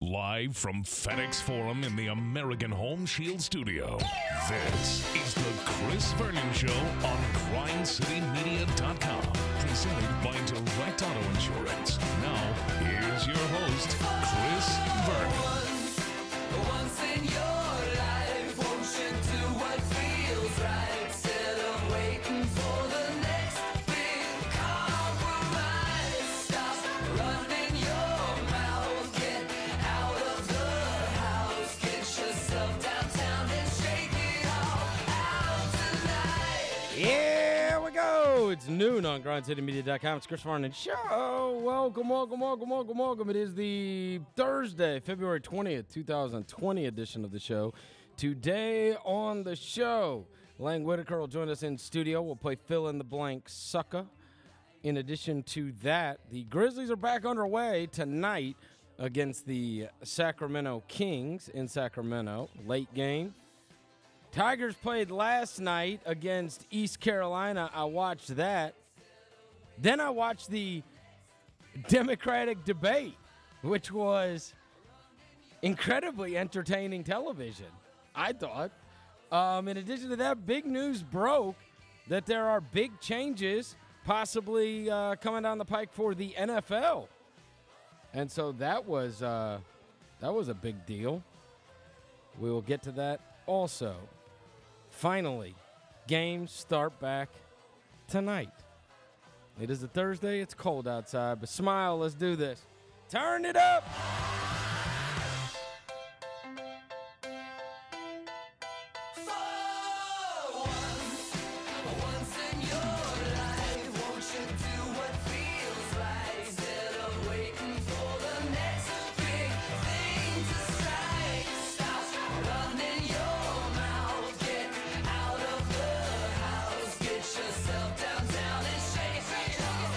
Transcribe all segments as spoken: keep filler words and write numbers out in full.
Live from FedEx Forum in the American Home Shield studio, this is the Chris Vernon Show on Grind City Media dot com. Presented by Direct Auto Insurance. Now, here's your host, Chris Vernon. Once in your life, won't you do what feels right? Instead of waiting for the next big compromise. Stop running your mouth, get out of the house, get yourself downtown and shake it all out tonight. Here we go. It's noon on Grind City Media dot com. It's Chris Vernon Show. Welcome, welcome, welcome, welcome, welcome. It is the Thursday, February twentieth, twenty twenty edition of the show. Today on the show, Lang Whitaker will join us in studio. We'll play fill in the blank sucker. In addition to that, the Grizzlies are back underway tonight against the Sacramento Kings in Sacramento. Late game. Tigers played last night against East Carolina. I watched that. Then I watched the Democratic debate, which was incredibly entertaining television, I thought. Um, in addition to that, big news broke that there are big changes possibly uh, coming down the pike for the N F L. And so that was uh, that was a big deal. We will get to that also. Finally, games start back tonight. It is a Thursday. It's cold outside, but smile. Let's do this. Turn it up. Once in your life, won't you do what feels right? Instead of waiting for the next big thing to strike. Stop running your mouth, get out of the house, get yourself downtown and shake it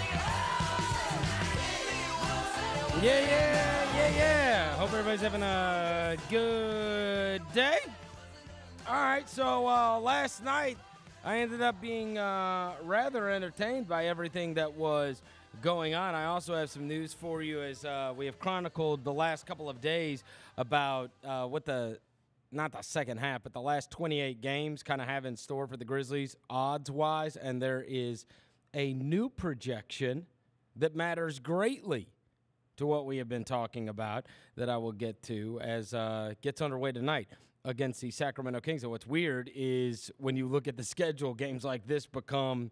out. Yeah, yeah, yeah, yeah. Hope everybody's having a good day. All right, so uh, last night I ended up being uh, rather entertained by everything that was going on. I also have some news for you as uh, we have chronicled the last couple of days about uh, what the, not the second half, but the last twenty-eight games kind of have in store for the Grizzlies odds-wise, and there is a new projection that matters greatly to what we have been talking about that I will get to as uh, gets underway tonight against the Sacramento Kings. And what's weird is when you look at the schedule, games like this become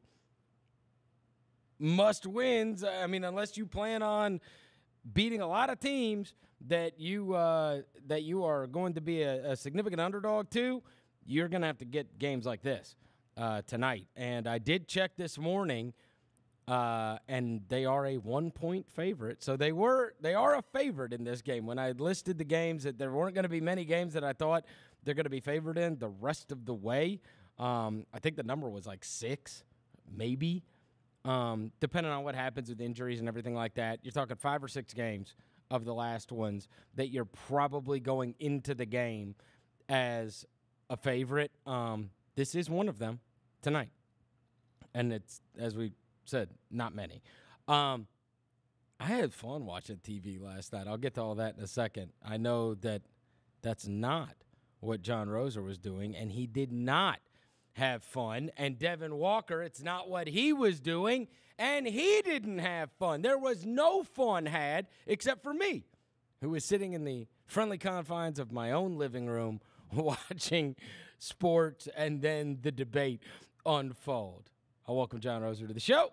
must-wins. I mean, unless you plan on beating a lot of teams that you uh, that you are going to be a, a significant underdog to, you're going to have to get games like this uh, tonight. And I did check this morning. Uh, and they are a one-point favorite. So they were they are a favorite in this game. When I listed the games, that there weren't going to be many games that I thought they're going to be favored in the rest of the way. Um, I think the number was like six, maybe, um, depending on what happens with injuries and everything like that. You're talking five or six games of the last ones that you're probably going into the game as a favorite. Um, this is one of them tonight. And it's, as we said, not many. Um, I had fun watching T V last night. I'll get to all that in a second. I know that that's not what John Roser was doing, and he did not have fun. And Devin Walker, it's not what he was doing, and he didn't have fun. There was no fun had except for me, who was sitting in the friendly confines of my own living room watching sports and then the debate unfold. I welcome John Roser to the show.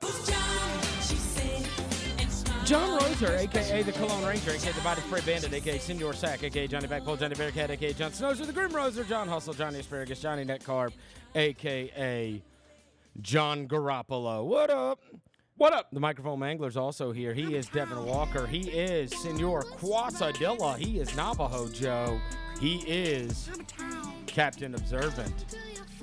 John Roser, a k a the Cologne Ranger, a k a the Body Spray Bandit, a k a Senor Sack, a k a Johnny Backpole, Johnny Bearcat, a k a John Snows, the Grim Roser, John Hustle, Johnny Asparagus, Johnny Net Carb, a k a. John Garoppolo. What up? What up? The microphone mangler's also here. He is Devin Walker. He is Senor Quasadilla. He is Navajo Joe. He is Captain Observant.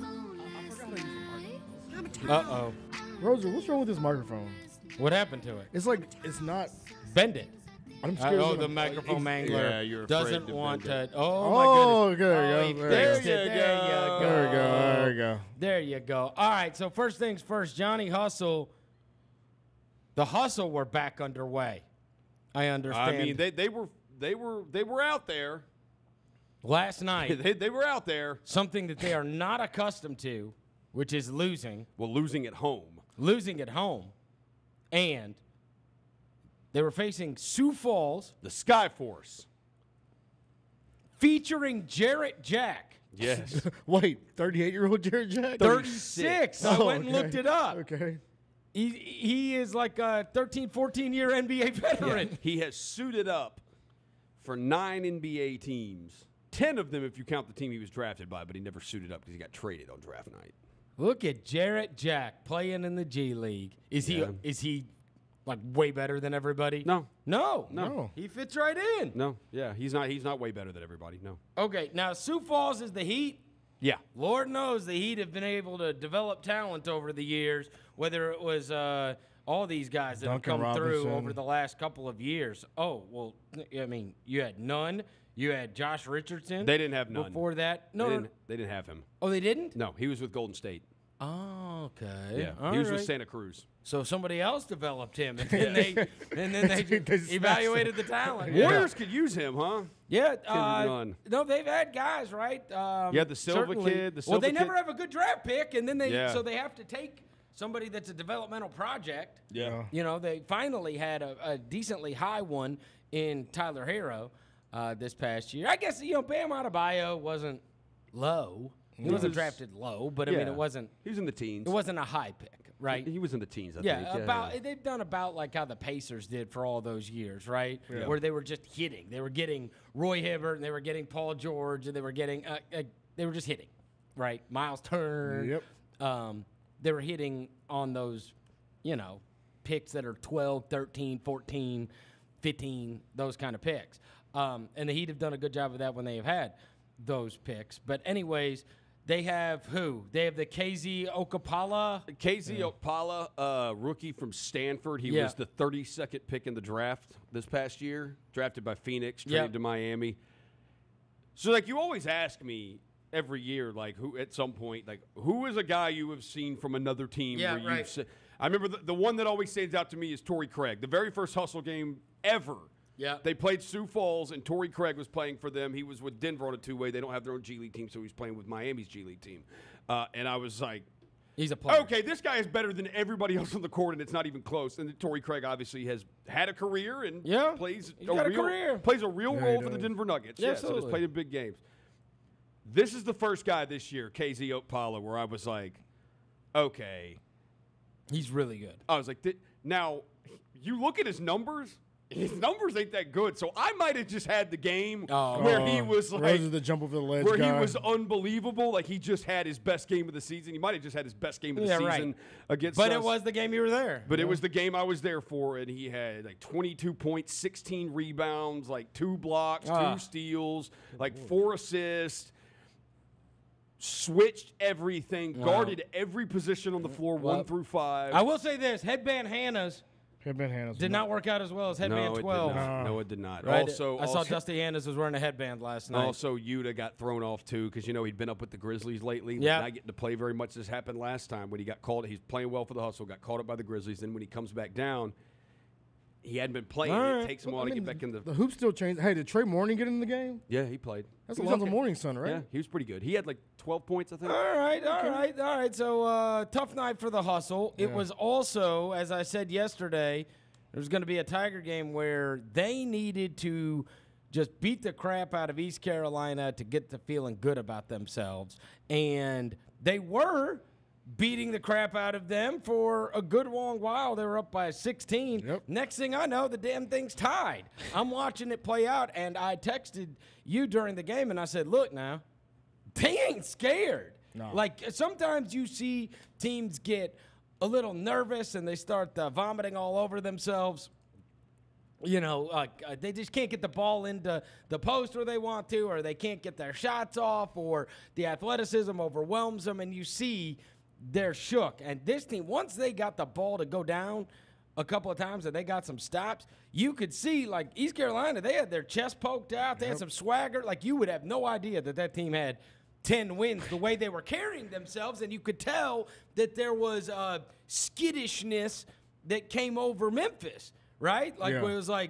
Uh-oh. Roser, what's wrong with this microphone? What happened to it? It's like, it's not. Bend it. I'm Uh, scared. oh, of the it. microphone mangler Yeah, you're afraid doesn't to want to. bend it. Oh, my Oh, goodness. there Oh, you he go. fixed There it. you There you go. go. There we go. There we go. There you go. All right, so first things first, Johnny Hustle. The Hustle were back underway. I understand. I mean, they, they were they were they were out there. Last night, they, they were out there. something that they are not accustomed to, which is losing, Well, losing at home. losing at home, and they were facing Sioux Falls, The Sky Force. featuring Jarrett Jack. Yes. Wait, thirty-eight-year-old Jared Jack? thirty-six. I Oh, went and okay. looked it up. Okay. He, he is like a thirteen, fourteen-year N B A veteran. He has suited up for nine N B A teams. Ten of them if you count the team he was drafted by, but he never suited up because he got traded on draft night. Look at Jarrett Jack playing in the G League. Is Yeah. he is he like way better than everybody? No. No. No. He fits right in. No, yeah, he's not he's not way better than everybody. No. Okay, now Sioux Falls is the Heat. Yeah. Lord knows the Heat have been able to develop talent over the years, whether it was uh, all these guys that Duncan have come through Robinson. over the last couple of years. Oh, well, I mean, you had Nunn. You had Josh Richardson. They didn't have Nunn. Before that. No, they, no, didn't, they didn't have him. Oh, they didn't? No, he was with Golden State. Oh, okay. Yeah. All he was right. with Santa Cruz. So somebody else developed him, and then they and then they They just smashed evaluated the talent. Yeah, Warriors could use him, huh? yeah uh, Nunn. no, they've had guys, right? Um, You had the Silva certainly- kid, the well, they Silva never kid. have a good draft pick, and then they Yeah. so they have to take somebody that's a developmental project. Yeah. You know, they finally had a, a decently high one in Tyler Harrow uh, this past year. I guess you know Bam Adebayo wasn't low. He wasn't was- drafted low, but I mean Yeah. it wasn't He was in the teens. it wasn't a high pick, right? He was in the teens, I Yeah, think. about they've done about like how the Pacers did for all those years, right? Where they were just hitting. They were getting Roy Hibbert, and they were getting Paul George, and they were getting uh, uh, they were just hitting, right? Miles Turner. Yep. Um, they were hitting on those, you know, picks that are twelve, thirteen, fourteen, fifteen, those kind of picks. Um, and the Heat have done a good job of that when they have had those picks. But anyways, they have who? They have the K Z Okapala. K Z Okpala, uh, rookie from Stanford. He Yeah. was the thirty-second pick in the draft this past year, drafted by Phoenix, Yeah. traded to Miami. So, like, you always ask me every year, like, who at some point, like, who is a guy you have seen from another team? Yeah, where right. You've se- I remember the, the one that always stands out to me is Torrey Craig. The very first hustle game ever. Yeah. They played Sioux Falls, and Torrey Craig was playing for them. He was with Denver on a two-way. They don't have their own G League team, so he was playing with Miami's G League team. Uh, and I was like, He's a player. okay, this guy is better than everybody else on the court, and it's not even close. And Torrey Craig obviously has had a career and Yeah, plays he's got a real, career. plays a real Yeah, he role for the does. Denver Nuggets. Yeah, yes, and has absolutely. played in big games. This is the first guy this year, K Z Okpala, where I was like, okay. He's really good. I was like, th- now, you look at his numbers. His numbers ain't that good, so I might have just had the game Oh. where he Uh, was like, Rose is the jump over the ledge where guy. he was unbelievable. Like he just had his best game of the season. He might have just had his best game of the Yeah, right. season against But us. it was the game you were there. But it was the game I was there for, and he had like twenty-two points, sixteen rebounds, like two blocks, Ah. two steals, like four assists. Switched everything, Wow. guarded every position on the floor, one Well, through five. I will say this: Headband Hannah's Headband Hannah's did not work out as well as Headband no, it twelve. Did not. No, it did not. Right? Also, I saw also, Dusty Hannah's was wearing a headband last night. Also, Yuta got thrown off too because you know he'd been up with the Grizzlies lately. Yeah. not getting to play very much. This happened last time when he got called. He's playing well for the hustle. Got called up by the Grizzlies. Then when he comes back down, he hadn't been playing. All It right. takes him a Well, while I to mean, get back in the. The hoop still changed. Hey, did Trey Morning get in the game? Yeah, he played. That's He was Alonzo okay. Mourning's son, right? Yeah, he was pretty good. He had like twelve points, I think. All right, all right, all right. So uh, tough night for the hustle. It Yeah. was also, as I said yesterday, there was going to be a Tiger game where they needed to just beat the crap out of East Carolina to get to feeling good about themselves, and they were beating the crap out of them for a good long while. They were up by sixteen. Yep. Next thing I know, the damn thing's tied. I'm watching it play out, and I texted you during the game, and I said, look now, they ain't scared. No. Like, sometimes you see teams get a little nervous, and they start uh, vomiting all over themselves. You know, like uh, they just can't get the ball into the post where they want to, or they can't get their shots off, or the athleticism overwhelms them, and you see they're shook. And this team, once they got the ball to go down a couple of times and they got some stops, you could see, like, East Carolina, they had their chest poked out. They had some swagger. Like, you would have no idea that that team had ten wins the way they were carrying themselves, and you could tell that there was uh, skittishness that came over Memphis, right? Like, Yeah. where it was like,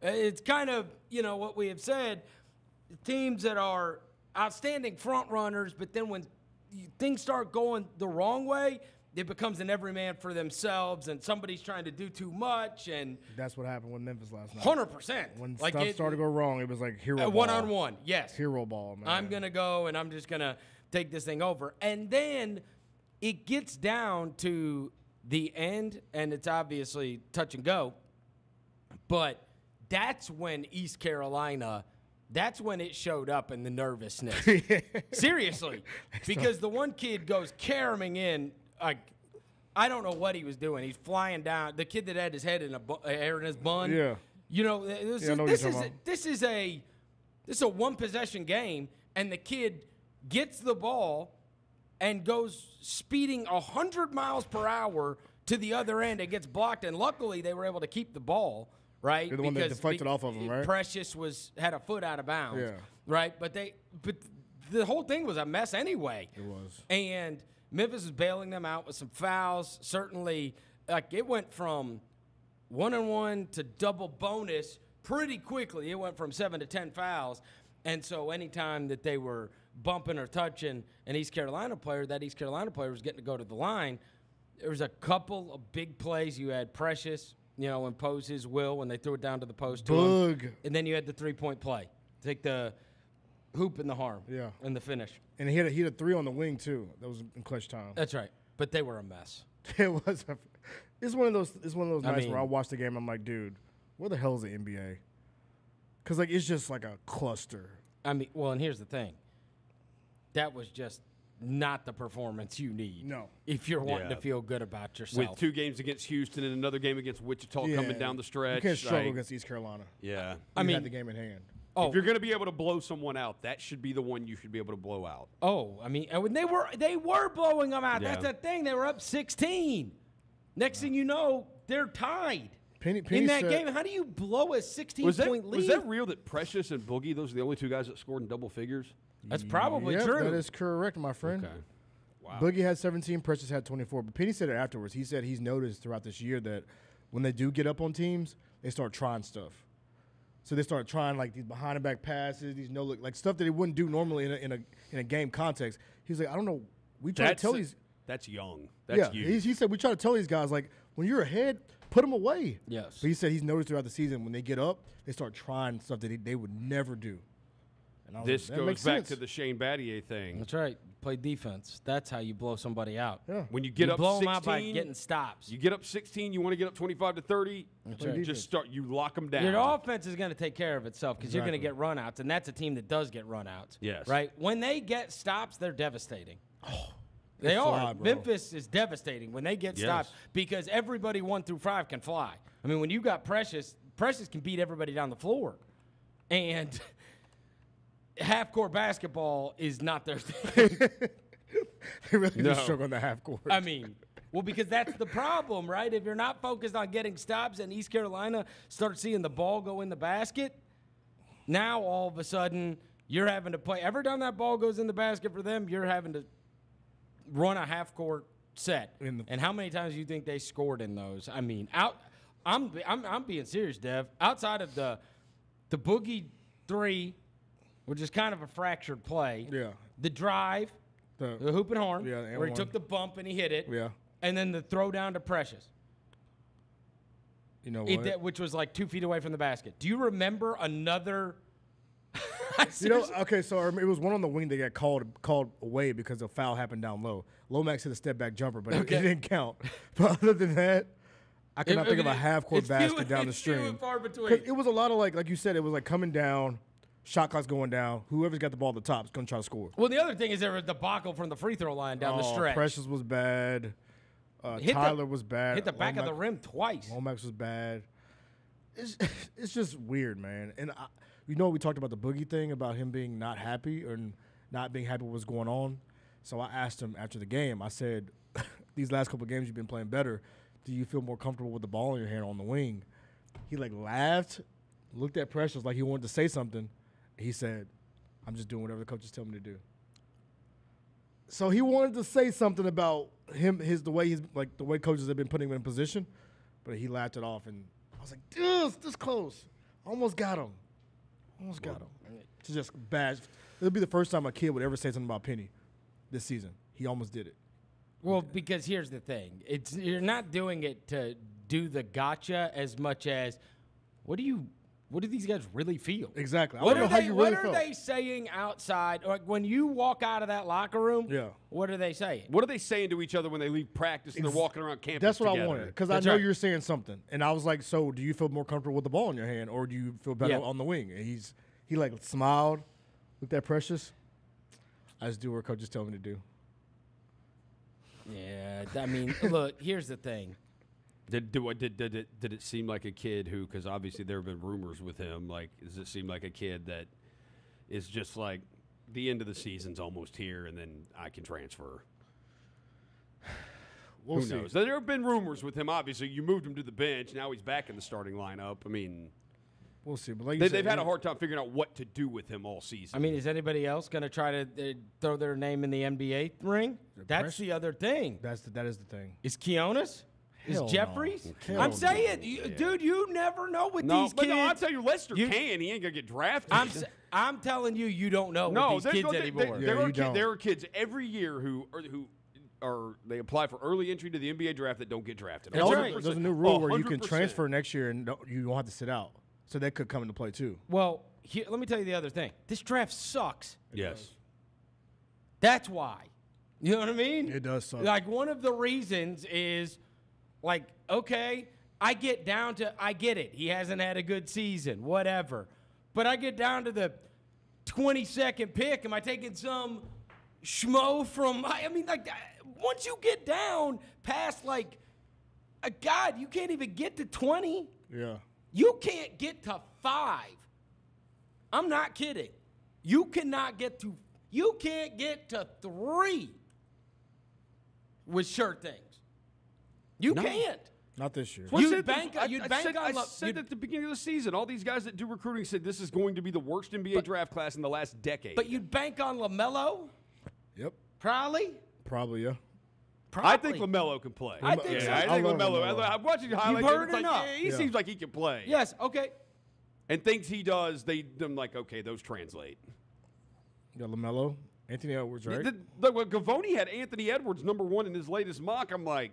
It's kind of, you know, what we have said, teams that are outstanding front runners, but then when you- things start going the wrong way, it becomes an everyman for themselves, and somebody's trying to do too much, and That's what happened with Memphis last night. one hundred percent. When like stuff it, started to go wrong, it was like hero ball. one on one, yes. Hero ball, man. I'm going to go and I'm just going to take this thing over. And then it gets down to the end, and it's obviously touch and go. But that's when East Carolina, that's when it showed up in the nervousness. Seriously. Because the one kid goes caroming in, like, I don't know what he was doing. He's flying down. The kid that had his head in a bu- hair in his bun. Yeah. You know, this, Yeah, I is, know what this you're is talking a, about. this is a this is a one possession game, and the kid gets the ball and goes speeding one hundred miles per hour to the other end. It gets blocked, and luckily they were able to keep the ball, right? You're the one that deflected off of him, right? Precious was had a foot out of bounds, Yeah. right? But they, but the whole thing was a mess anyway. It was. And Memphis was bailing them out with some fouls. Certainly, like it went from one and one to double bonus pretty quickly. It went from seven to ten fouls. And so anytime that they were bumping or touching an East Carolina player, that East Carolina player was getting to go to the line. There was a couple of big plays. You had Precious, you know, impose his will when they threw it down to the post to him. Bug. And then you had the three-point play. Take the hoop and the harm. Yeah. And the finish. And he had, a, he had a three on the wing, too. That was in clutch time. That's right. But they were a mess. It was. A, it's one of those. It's one of those I nights where I mean- watch the game. I'm like, dude, where the hell is the N B A? Because like it's just like a cluster. I mean, well, and here's the thing. That was just not the performance you need. No. If you're wanting Yeah. to feel good about yourself. With two games against Houston and another game against Wichita Yeah. coming down the stretch. You can't struggle like, against East Carolina. Yeah. I You mean- had the game in hand. oh, If you're going to be able to blow someone out, that should be the one you should be able to blow out. oh, I mean, and when they were they were blowing them out. Yeah. That's the thing. They were up sixteen. Next thing you know, they're tied. Penny, Penny In that said, game, how do you blow a sixteen Was that, point lead? was that real that Precious and Boogie, those are the only two guys that scored in double figures? That's probably Yep, true. That is correct, my friend. Okay. Wow. Boogie had seventeen, Precious had twenty-four. But Penny said it afterwards. He said he's noticed throughout this year that when they do get up on teams, they start trying stuff. So they start trying like these behind the back passes, these no look, like stuff that they wouldn't do normally in a in a in a game context. He's like, I don't know. We try That's, to tell these. that's young. That's Yeah, you. he, he said we try to tell these guys like when you're ahead, put them away. Yes. But he said he's noticed throughout the season when they get up, they start trying stuff that they, they would never do. And I was This like, that goes makes back sense. to the Shane Battier thing. That's right. Play defense. That's how you blow somebody out. Yeah. When you get you up blow sixteen, them out by getting stops. you get up sixteen, you want to get up twenty-five to thirty, right. you Defense. just start, you lock them down. Your offense is going to take care of itself because you're going to get runouts, and that's a team that does get runouts. Yes. Right? When they get stops, they're devastating. they they are. fly, bro. Memphis is devastating when they get Yes. stops because everybody one through five can fly. I mean, when you got Precious, Precious can beat everybody down the floor. And half-court basketball is not their thing. They really No. just struggle on the half court. I mean, well, because that's the problem, right? If you're not focused on getting stops and East Carolina starts seeing the ball go in the basket, now all of a sudden you're having to play. Every time that ball goes in the basket for them, you're having to run a half court set. In the- And how many times do you think they scored in those? I mean, out. I'm I'm I'm being serious, Dev. Outside of the the boogie three, which is kind of a fractured play. Yeah. The drive. The- The hoop and horn, Yeah, and where he one. took the bump and he hit it. Yeah. And then the throw down to Precious, you know it, what? that- which was like two feet away from the basket. Do you remember another? You know, okay, so I rem- it was one on the wing that got called called away because a foul happened down low. Lomax hit a step back jumper, but it- Okay. it, didn't count. But other than that, I cannot It- think of it- a half court it's few- basket down the it's few stream. and far 'Cause between. it was a lot of like, like you said, it was like coming down, shot clock's going down. Whoever's got the ball at the top is going to try to score. Well, the other thing is there was a debacle from the free throw line down the Oh, stretch. Precious was bad. Uh, Hit the- Tyler was bad. Hit the back of the Lomax- rim twice. Lomax was bad. It's it's just weird, man. And I, you know, we talked about the Boogie thing about him being not happy or not being happy with what's going on. So I asked him after the game. I said, "These last couple of games you've been playing better. Do you feel more comfortable with the ball in your hand on the wing?" He like laughed, looked at Precious like he wanted to say something. He said, "I'm just doing whatever the coaches tell me to do." So he wanted to say something about him, his the way he's like the way coaches have been putting him in position, but he laughed it off, and I was like, "Dude, it's this close." Almost got him. Almost got him. It's just bad. It'll be the first time a kid would ever say something about Penny this season. He almost did it. Well, because here's the thing. It's you're not doing it to do the gotcha as much as what do you what do these guys really feel? Exactly. I What don't are know how they you what really are felt. they saying outside? Like when you walk out of that locker room, Yeah. what are they saying? What are they saying to each other when they leave practice and they're Ex- walking around campus That's what together? I wanted because I That's know right. you're saying something, and I was like, "So, do you feel more comfortable with the ball in your hand, or do you feel better Yeah. on the wing?" And he's he like smiled, looked at Precious. I just do what coaches tell me to do. Yeah, I mean, look, here's the thing. Did, do, did, did, it, did it seem like a kid who, because obviously there have been rumors with him, like, does it seem like a kid that is just like, the end of the season's almost here and then I can transfer? We'll Who see. knows? There have been rumors with him, obviously. You moved him to the bench. Now he's back in the starting lineup. I mean, We'll see. But like you they, said, they've had a he- hard time figuring out what to do with him all season. I mean, is anybody else going to try to uh, throw their name in the N B A ring? That's press- the other thing. That's the, that is the thing. Is Keonis? Is Hell no. Jeffries? Hell I'm no. saying, you, dude, you never know with no, these but kids. no, I'll tell you, Lester You- can. He ain't going to get drafted. I'm, s- I'm telling you, you don't know no, with there's these kids no, there, anymore. there, Yeah, are you kid, don't. there are kids every year who are, who are they apply for early entry to the N B A draft that don't get drafted. And That's also, right. there's a new rule where you can one hundred percent. transfer next year and don't, you don't have to sit out. So that could come into play too. Well, here, let me tell you the other thing. This draft sucks. Yes. That's why. You know what I mean? It does suck. Like, one of the reasons is, like, okay, I get down to, I get it. He hasn't had a good season, whatever. But I get down to the twenty-second pick. Am I taking some schmo from, I mean, like, once you get down past, like, a God, you can't even get to twenty. Yeah. You can't get to five. I'm not kidding. You cannot get to, you can't get to three with sure things. You No. can't. Not this year. Well, I You'd said bank- that- I, you'd I bank said, on I lo- said you'd- at the beginning of the season, all these guys that do recruiting said this is going to be the worst N B A But- draft class in the last decade. But you'd bank on LaMelo, Yep. probably. Probably, yeah. Probably. I think LaMelo can play. I think yeah, so. I I think love LaMelo. LaMelo. I, I'm watching the highlights. heard and it's like, enough. yeah, he Yeah. seems like he can play. Yes, okay. And things he does, they I'm like, okay, those translate. You got LaMelo, Anthony Edwards, right? The, the, when Gavoni had Anthony Edwards number one in his latest mock, I'm like,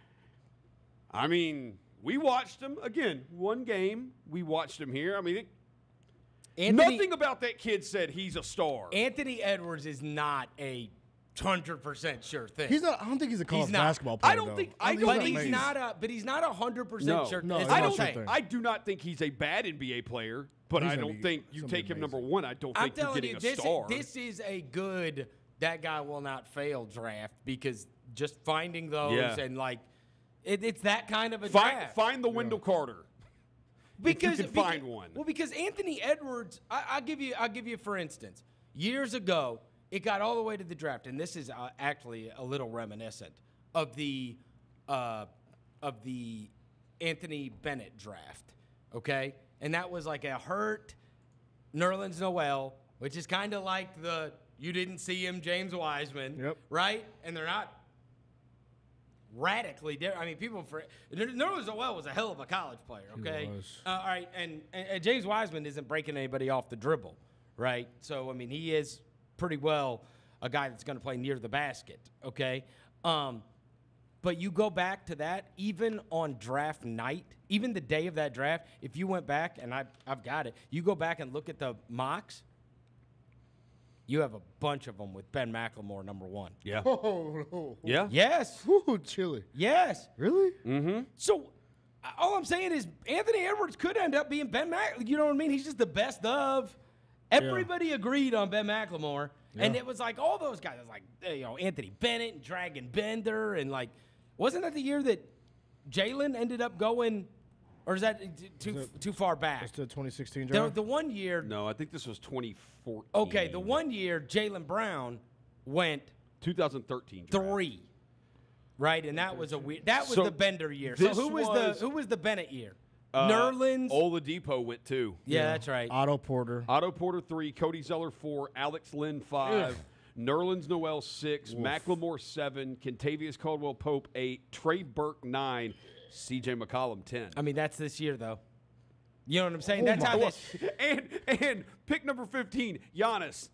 I mean, we watched him again. One game, we watched him here. I mean, it, Anthony, nothing about that kid said he's a star. Anthony Edwards is not a hundred percent sure thing. He's not. I don't think he's a college He's not. basketball player. I don't though. think- I think don't but think he's amazing. not a. But he's not a hundred percent No. sure. No, is he's what I I'm don't not think. saying. sure I do not think he's a bad N B A player, but He's I gonna don't be think you something take him number amazing. one. I don't I'm think you're telling getting you, a this star. is, this is a good that guy will not fail draft because just finding those Yeah. and like it, it's that kind of a find, draft. find the Wendell Carter. because can beca- find one. Well, because Anthony Edwards, I, I'll give you, I'll give you for instance, years ago it got all the way to the draft, and this is uh, actually a little reminiscent of the uh, of the Anthony Bennett draft, okay, and that was like a hurt Nerlens Noel, which is kind of like the you didn't see him James Wiseman, Yep. right? And they're not radically different. I mean, people for Nerlens Noel was a hell of a college player. Okay, was. Uh, all right, and, and, and James Wiseman isn't breaking anybody off the dribble, right? So I mean, he is pretty well a guy that's going to play near the basket. Okay, um, but you go back to that, even on draft night, even the day of that draft, if you went back and I I've got it, you go back and look at the mocks. You have a bunch of them with Ben McLemore number one. Yeah. Oh, no. Yeah. Yes. Woo, chilly. Yes. Really? So uh, all I'm saying is Anthony Edwards could end up being Ben Mac. You know what I mean? He's just the best of. Everybody agreed on Ben McLemore, and Yeah. it was like all those guys. It was like uh, you know Anthony Bennett and Dragon Bender, and like wasn't that the year that Jalen ended up going, or is that t- too it- too far back? That's the twenty sixteen The, draft. the one year. No, I think this was twenty fourteen. Okay, the one year Jalen Brown went twenty thirteen. Draft. three, right? And that was a weird. That was So the Bender year. So this who was, was- the who was the Bennett year? Uh, Nerlens. Oladipo went two. yeah, that's right. Otto Porter. Otto Porter three, Cody Zeller four, Alex Lynn five, Nerlens Noel six, Macklemore seven, Kentavious Caldwell Pope eight, Trey Burke nine, C J McCollum ten. I mean, that's this year though. You know what I'm saying? Oh That's my- how this. and and pick number fifteen, Giannis.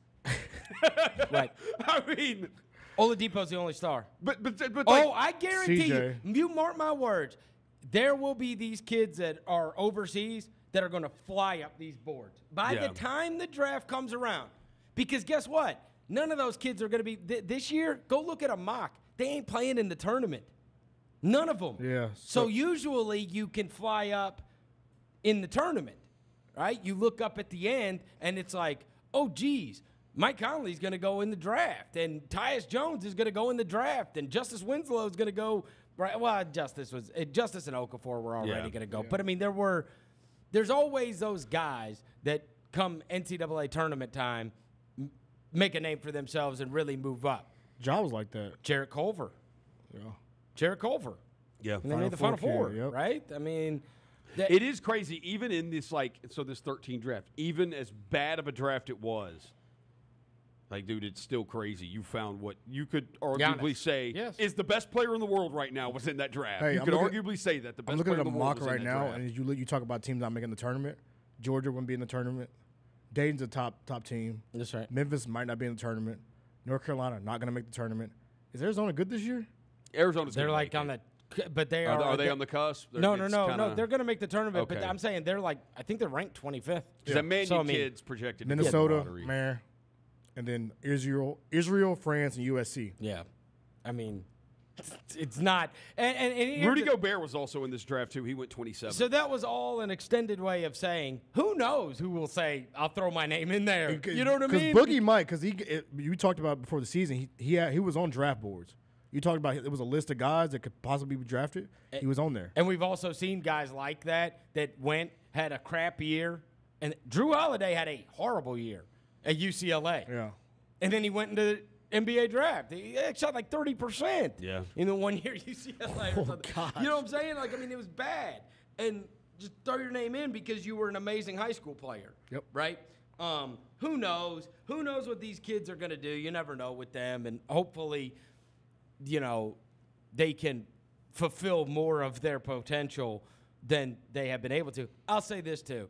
Right. I mean, Oladipo's the only star. but but but Oh, like, I guarantee C J. you, you mark my words, there will be these kids that are overseas that are going to fly up these boards by Yeah. the time the draft comes around. Because guess what? None of those kids are going to be th- this year. Go look at a mock. They ain't playing in the tournament. None of them. Yeah, So, so- usually you can fly up in the tournament, right? You look up at the end and it's like, oh, geez, Mike Conley's going to go in the draft, and Tyus Jones is going to go in the draft, and Justice Winslow is going to go. Right? Well, Justice was uh, Justice and Okafor were already Yeah. going to go, but I mean, there were. There's always those guys that come N C double A tournament time, m- make a name for themselves and really move up. Ja was like that. Jarrett Culver, Yeah. Jarrett Culver, yeah. and they made the Final Four Four, kid, yep. right? I mean, that, It is crazy, even in this like so this thirteen draft, even as bad of a draft it was. Like, dude, it's still crazy. You found what you could arguably Giannis. say Yes. is the best player in the world right now was in that draft. Hey, you I'm could looking- arguably say that the best I'm looking player at a in the world mock was in right that now, draft. and as you look, you talk about teams not making the tournament. Georgia wouldn't be in the tournament. Dayton's a top top team. that's right. Memphis might not be in the tournament. North Carolina not going to make the tournament. Is Arizona good this year? Arizona's They're gonna like make on it. the, but they Are, are. are they on the cusp? They're- No, no, it's no, kinda- no. They're going to make the tournament, but Okay. I'm saying they're like, I think they're ranked twenty-fifth. 'cause that Man So, U I mean, kid's projected to get the Minnesota, lottery. man, and then Israel, Israel, France, and U S C. Yeah, I mean, it's, it's not. And, and, and here's Rudy the- Gobert was also in this draft too. He went twenty-seven. So that was all an extended way of saying, who knows who will say, I'll throw my name in there. You know what I mean? Because Boogie might, because he, it, you talked about before the season, he he, had, he was on draft boards. You talked about it was a list of guys that could possibly be drafted. He was on there. And we've also seen guys like that that went, had a crap year. And Drew Holiday had a horrible year at U C L A. Yeah. And then he went into the N B A draft. He he shot like thirty percent. Yeah. In the one year U C L A or Oh, something. gosh. You know what I'm saying? Like, I mean, it was bad. And just throw your name in because you were an amazing high school player. Yep. Right? Um, who knows? Who knows what these kids are going to do? You never know with them. And hopefully, you know, they can fulfill more of their potential than they have been able to. I'll say this, too.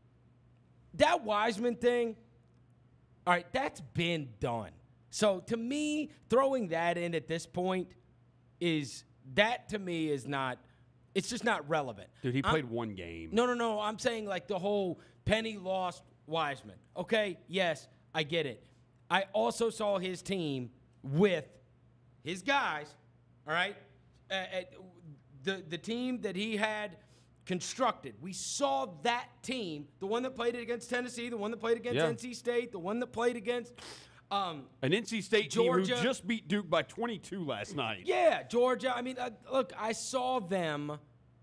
That Wiseman thing, all right, that's been done. So to me, throwing that in at this point is that to me is not. It's just not relevant. Dude, he I'm- played one game. No, no, no. I'm saying like the whole Penny lost Wiseman. Okay, yes, I get it. I also saw his team with his guys. All right, uh, uh, the the team that he had constructed. We saw that team, the one that played against Tennessee, the one that played against Yeah. N C State, the one that played against. Um, An N C State Georgia. team who just beat Duke by twenty-two last night. Yeah, Georgia. I mean, uh, look, I saw them.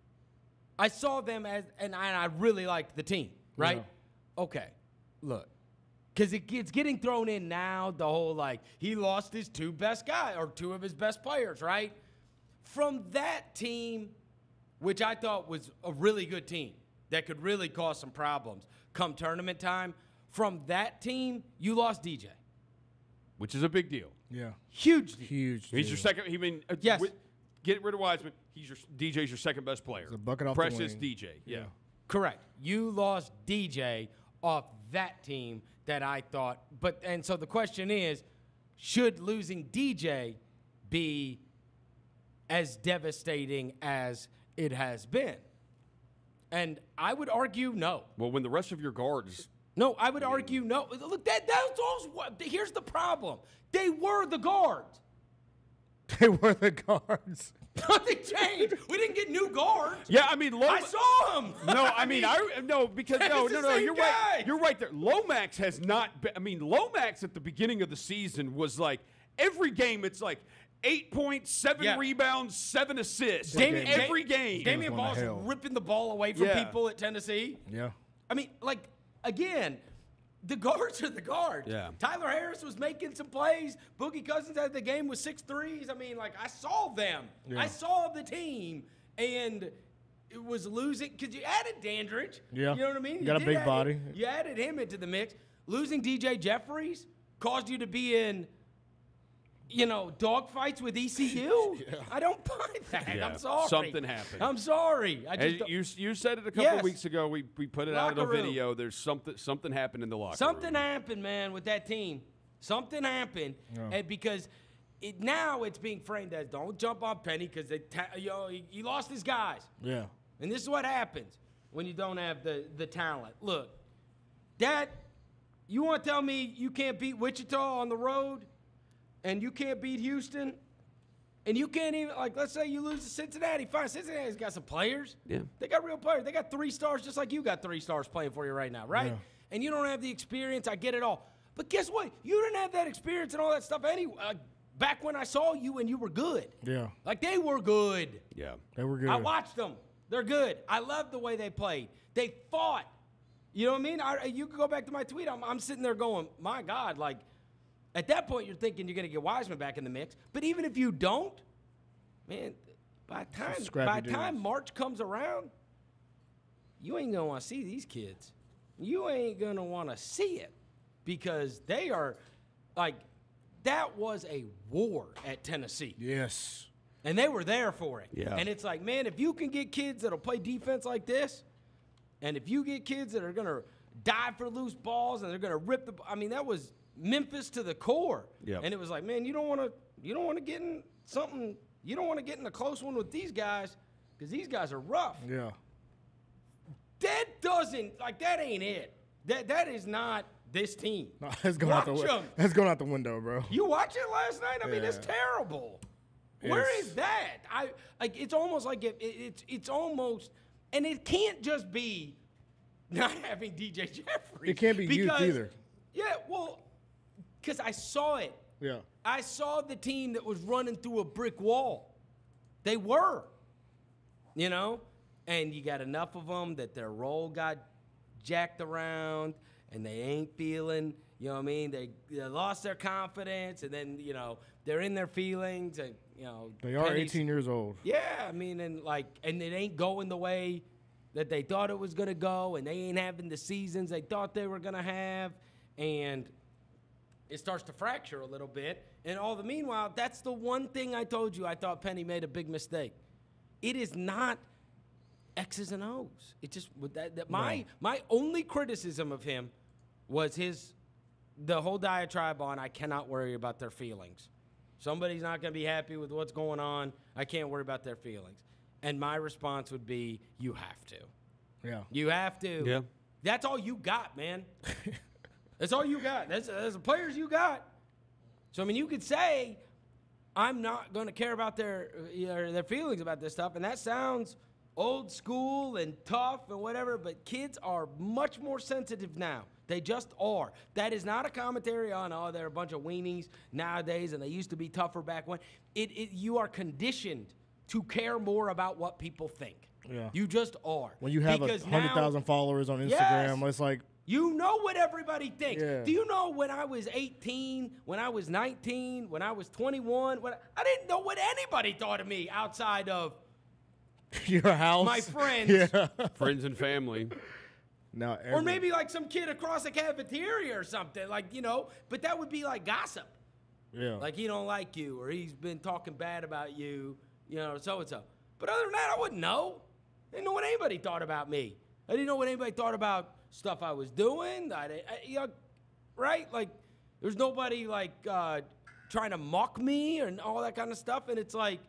I saw them as, and I, and I really liked the team, right? Okay, look, because it, it's getting thrown in now. The whole like he lost his two best guys or two of his best players, right? From that team, which I thought was a really good team that could really cause some problems come tournament time. From that team, you lost D J. Which is a big deal. Yeah. Huge deal. Huge. He's deal. your second. He mean, uh, Yes. wi- get rid of Wiseman. He's your D J's your second best player. a bucket off the Precious wing. D J. Yeah. Correct. You lost D J off that team that I thought, but and so the question is, should losing D J be as devastating as it has been? And I would argue no. Well, when the rest of your guards, No, I would argue no. Look, that that's those. what- Here's the problem. They were the guards. They were the guards. Nothing changed. We didn't get new guards. yeah, I mean, Loma- I saw them. No, I mean, I no because no, It's no, the no. same You're guy. right. You're right there. Lomax has not. Been, I mean, Lomax at the beginning of the season was like every game. It's like eight points, seven Yeah. rebounds, seven assists. Damian- every game. Damian going to Ball's hell. ripping the ball away from Yeah. people at Tennessee. Yeah. I mean, like, again, the guards are the guards. Yeah. Tyler Harris was making some plays. Boogie Cousins had the game with six threes. I mean, like, I saw them. Yeah. I saw the team, and it was losing because you added Dandridge. Yeah. You know what I mean? You got a did big add- body. You added him into the mix. Losing D J Jeffries caused you to be in you know, dog fights with E C U. I don't buy that. Yeah. I'm sorry. Something happened. I'm sorry. I And just don't- you you said it a couple Yes. weeks ago. We we put it out in the Locker room. video. There's something something happened in the locker something room. happened, man, with that team. Something happened, and because it, now it's being framed as don't jump on Penny because they ta- you know, he, he lost his guys. Yeah. And this is what happens when you don't have the, the talent. Look, Dad, you want to tell me you can't beat Wichita on the road and you can't beat Houston and you can't even, like, let's say you lose to Cincinnati. Fine, Cincinnati's got some players. Yeah. They got real players. They got three stars just like you got three stars playing for you right now, right? Yeah. And you don't have the experience. I get it all. But guess what? You didn't have that experience and all that stuff anyway. Uh, back when I saw you and you were good. Yeah. Like, they were good. Yeah. They were good. I watched them. They're good. I love the way they played. They fought. You know what I mean? I, you can go back to my tweet. I'm, I'm sitting there going, my God, like, at that point, you're thinking you're going to get Wiseman back in the mix. But even if you don't, man, by time scrappy by dudes. time March comes around, you ain't going to want to see these kids. You ain't going to want to see it because they are, like, that was a war at Tennessee. Yes. And they were there for it. Yeah. And it's like, man, if you can get kids that'll play defense like this, and if you get kids that are going to dive for loose balls and they're going to rip the – I mean, that was Memphis to the core. Yep. And it was like, man, you don't want to you don't want to get in something – you don't want to get in a close one with these guys because these guys are rough. Yeah. That doesn't – like, that ain't it. That That is not this team. No, that's going out the Watch wi- 'em. That's going out the window, bro. You watch it last night? I mean, it's Yeah. terrible. Where It's- is that? I like. It's almost like it, it, it's. It's almost, and it can't just be not having D J Jeffries. It can't be youth because- either. Yeah, well, because I saw it. Yeah. I saw the team that was running through a brick wall. They were, you know, and you got enough of them that their role got jacked around, and they ain't feeling. You know what I mean? They, they lost their confidence, and then you know they're in their feelings, and you know They are Penny's- eighteen years old. Yeah, I mean, and like, and it ain't going the way that they thought it was gonna go, and they ain't having the seasons they thought they were gonna have, and it starts to fracture a little bit. And all the meanwhile, that's the one thing I told you I thought Penny made a big mistake. It is not X's and O's. It just with that, that my my only criticism of him was his the whole diatribe on I cannot worry about their feelings. Somebody's not going to be happy with what's going on. I can't worry about their feelings. And my response would be, you have to. Yeah. You have to. Yeah. That's all you got, man. That's all you got. That's, that's the players you got. So, I mean, you could say, I'm not going to care about their, you know, their feelings about this stuff. And that sounds old school and tough and whatever, but kids are much more sensitive now. They just are. That is not a commentary on, oh, they're a bunch of weenies nowadays and they used to be tougher back when. It, it You are conditioned to care more about what people think. Yeah. You just are. When you have Because a hundred now- thousand followers on Instagram, Yes. it's like You know what everybody thinks. Yeah. Do you know when I was eighteen, when I was nineteen, when I was twenty-one, when I, I didn't know what anybody thought of me outside of your house. my friends. Yeah. Friends and family. Now, Or every- maybe like some kid across the cafeteria or something. Like, you know, but that would be like gossip. Yeah. Like he don't like you or he's been talking bad about you, you know, so and so. But other than that, I wouldn't know. I didn't know what anybody thought about me. I didn't know what anybody thought about stuff I was doing. I, I, you know, right? Like, there's nobody like uh, trying to mock me and all that kind of stuff. And it's like,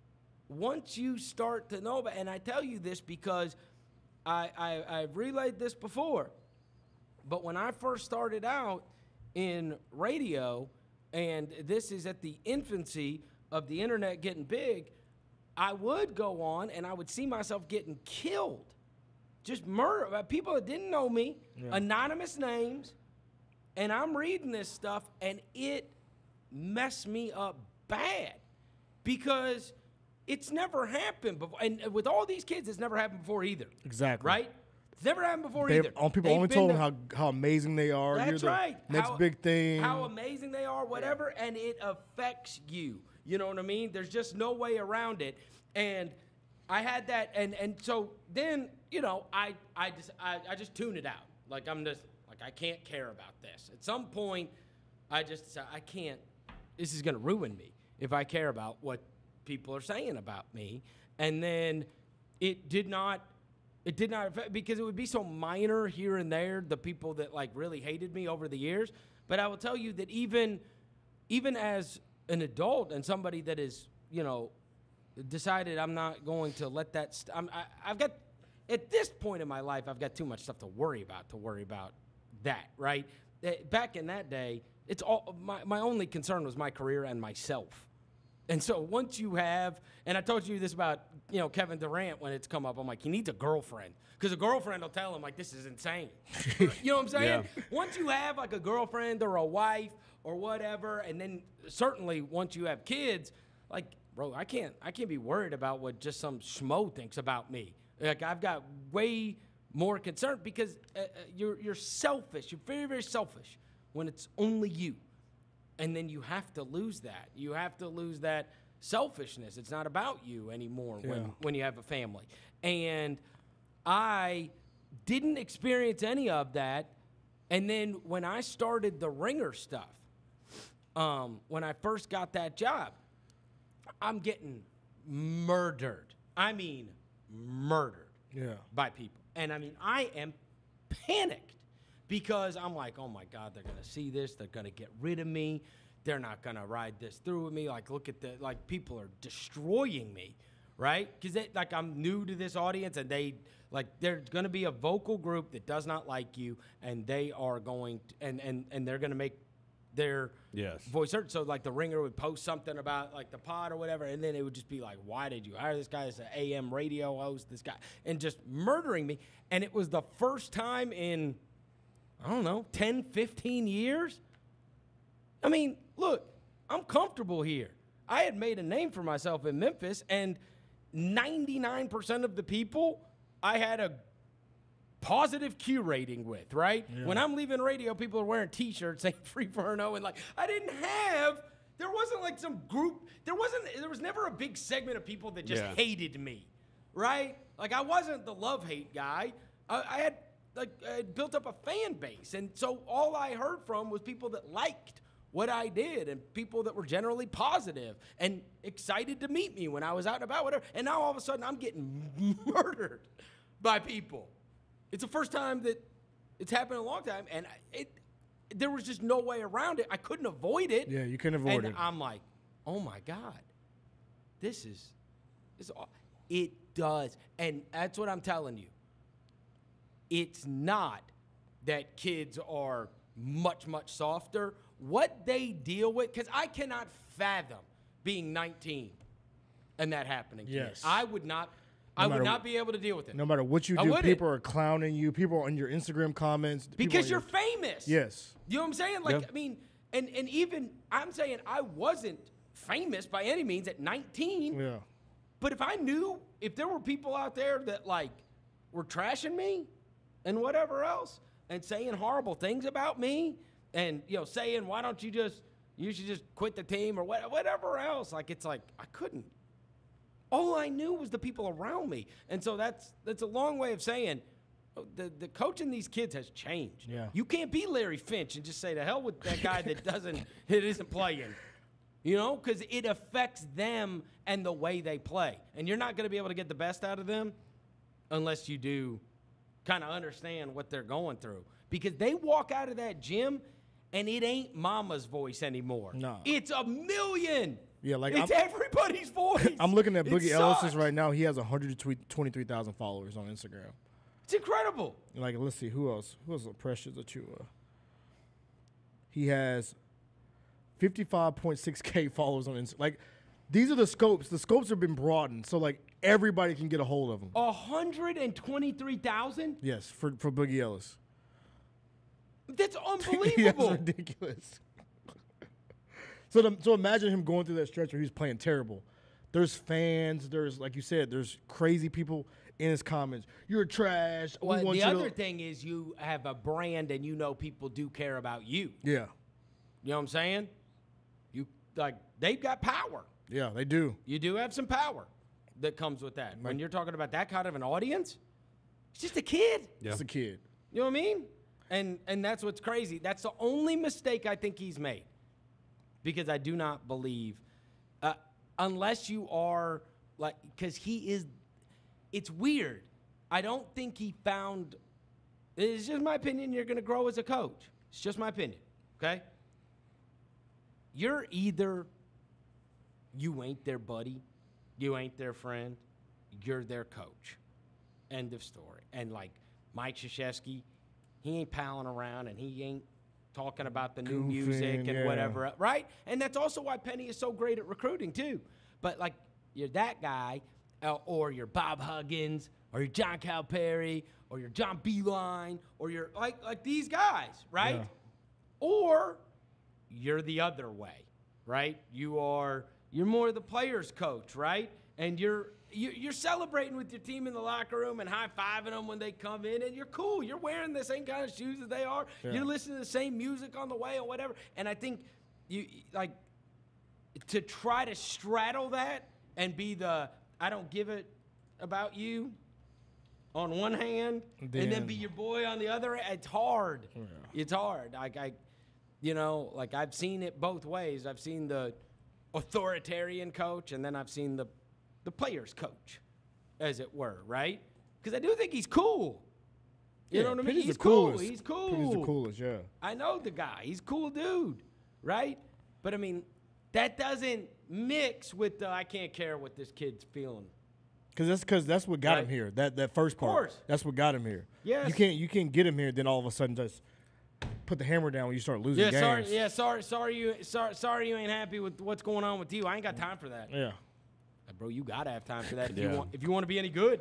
once you start to know about, and I tell you this because I, I I've relayed this before, but when I first started out in radio, and this is at the infancy of the internet getting big, I would go on and I would see myself getting killed. Just murder. uh, People that didn't know me, anonymous names, and I'm reading this stuff, and it messed me up bad because it's never happened before. And with all these kids, it's never happened before either. Exactly. Right? It's never happened before They've, either. on people They've only been told to- them how, how amazing they are. You're That's the right. Next How- big thing. How amazing they are, whatever, and it affects you. You know what I mean? There's just no way around it. And I had that, and and so then you know I I just I, I just tune it out. Like I'm just like I can't care about this. At some point, I just I can't this is going to ruin me if I care about what people are saying about me. And then it did not, it did not affect, because it would be so minor here and there, the people that like really hated me over the years. But I will tell you that even, even as an adult and somebody that is, you know, decided I'm not going to let that, st- I'm, I, I've got, at this point in my life, I've got too much stuff to worry about, to worry about that, right? Uh, Back in that day, it's all, my, my only concern was my career and myself. And so once you have, and I told you this about, you know, Kevin Durant when it's come up, I'm like, he needs a girlfriend. Because a girlfriend will tell him, like, this is insane. You know what I'm saying? Yeah. Once you have, like, a girlfriend or a wife or whatever, and then certainly once you have kids, like, bro, I can't, I can't be worried about what just some schmo thinks about me. Like, I've got way more concern because uh, uh, you're, you're selfish. You're very, very selfish when it's only you. And then you have to lose that. You have to lose that selfishness. It's not about you anymore Yeah. when, when you have a family. And I didn't experience any of that. And then when I started the Ringer stuff, um, when I first got that job, I'm getting murdered. I mean, murdered Yeah. by people. And I mean, I am panicked because I'm like, oh my God, they're going to see this. They're going to get rid of me. They're not going to ride this through with me. Like, look at the, like, people are destroying me, right? Because, like, I'm new to this audience, and they, like, there's going to be a vocal group that does not like you, and they are going, to, and, and, and they're going to make their Yes. voice heard. So, like, the Ringer would post something about, like, the pod or whatever, and then it would just be like, why did you hire this guy as an A M radio host, this guy, and just murdering me. And it was the first time in, I don't know, ten, fifteen years. I mean, look, I'm comfortable here. I had made a name for myself in Memphis, and ninety-nine percent of the people I had a positive Q rating with, right? When I'm leaving radio, people are wearing T-shirts saying Free Verno, and like, I didn't have, there wasn't like some group, there wasn't, there was never a big segment of people that just Yeah. hated me, right? Like, I wasn't the love-hate guy. I, I had, like, I had built up a fan base, and so all I heard from was people that liked what I did and people that were generally positive and excited to meet me when I was out and about, whatever. And now all of a sudden I'm getting murdered by people. It's the first time that it's happened in a long time, and it there was just no way around it. I couldn't avoid it. Yeah, you couldn't avoid and it. I'm like, oh my God, this is, this is aw- it does. And that's what I'm telling you. It's not that kids are much, much softer. What they deal with, because I cannot fathom being nineteen and that happening to me. Yes. I would not, I matter would not wh- be able to deal with it. No matter what you I do, wouldn't. people are clowning you. People are on your Instagram comments. people Because on you're your- famous. Yes. You know what I'm saying? Like, Yeah. I mean, and, and even, I'm saying I wasn't famous by any means at nineteen. Yeah. But if I knew, if there were people out there that, like, were trashing me and whatever else and saying horrible things about me and, you know, saying, why don't you just, you should just quit the team or what, whatever else, like, it's like, I couldn't. All I knew was the people around me. And so that's that's a long way of saying oh, the, the coaching these kids has changed. Yeah. You can't be Larry Finch and just say, to hell with that guy that doesn't, that isn't playing. You know, because it affects them and the way they play. And you're not going to be able to get the best out of them unless you do kind of understand what they're going through. Because they walk out of that gym and it ain't mama's voice anymore. No. It's a million. Yeah, like, it's I'm- everybody's voice. I'm looking at It Boogie Ellis's sucks. right now. He has one hundred twenty-three thousand followers on Instagram. It's incredible. Like, let's see, who else? Who else? Precious Achua. He has fifty-five point six K followers on Instagram. Like, these are the scopes. The scopes have been broadened, so like everybody can get a hold of them. one hundred twenty-three thousand? Yes, for for Boogie Ellis. That's That's unbelievable. ridiculous. so, the, so imagine him going through that stretch where he's playing terrible. There's fans. There's, like you said, there's crazy people in his comments. You're trash. We Well, want the you other to, thing is you have a brand and you know people do care about you. Yeah, You know what I'm saying? You like they've got power. yeah, they do. You do have some power that comes with that. When you're talking about that kind of an audience, it's just a kid. Yeah. It's a kid. You know what I mean? And and that's what's crazy. That's the only mistake I think he's made. because I do not believe, uh, unless you are like, because he is, it's weird. I don't think he found, it's just my opinion, you're going to grow as a coach. It's just my opinion, okay? You're either, you ain't their buddy, you ain't their friend, you're their coach. End of story. And like Mike Krzyzewski, he ain't palling around and he ain't talking about the new Goofing, music and yeah. whatever, right? And that's also why Penny is so great at recruiting too. But like you're that guy, uh, or you're Bob Huggins, or you're John Calipari, or you're John Beeline, or you're like like these guys, right? Yeah. Or you're the other way, right? You are you're more the players' coach, right? And you're you- you're celebrating with your team in the locker room and high-fiving them when they come in, and you're cool. You're wearing the same kind of shoes that they are. Yeah. You're listening to the same music on the way or whatever. And I think you like to try to straddle that and be the I don't give it about you on one hand, and then Then- be your boy on the other. It's hard. It's hard. Like I, you know, like I've seen it both ways. I've seen the authoritarian coach, and then I've seen the the players coach, as it were, right? Because I do think he's cool. You know what I mean? Penny's He's the cool. coolest. He's cool. Penny's the coolest, yeah. I know the guy. He's a cool dude, right? But I mean, that doesn't mix with the I can't care what this kid's feeling. Because that's because that's what got Right. him here. That that first part. course. That's what got him here. Yes. You can't you can't get him here. Then all of a sudden just put the hammer down when you start losing Yeah, games. sorry. Yeah, sorry. Sorry you. Sorry. Sorry you ain't happy with what's going on with you. I ain't got time for that. Yeah. Like, bro, you gotta have time for that if Yeah. you want if you want to be any good.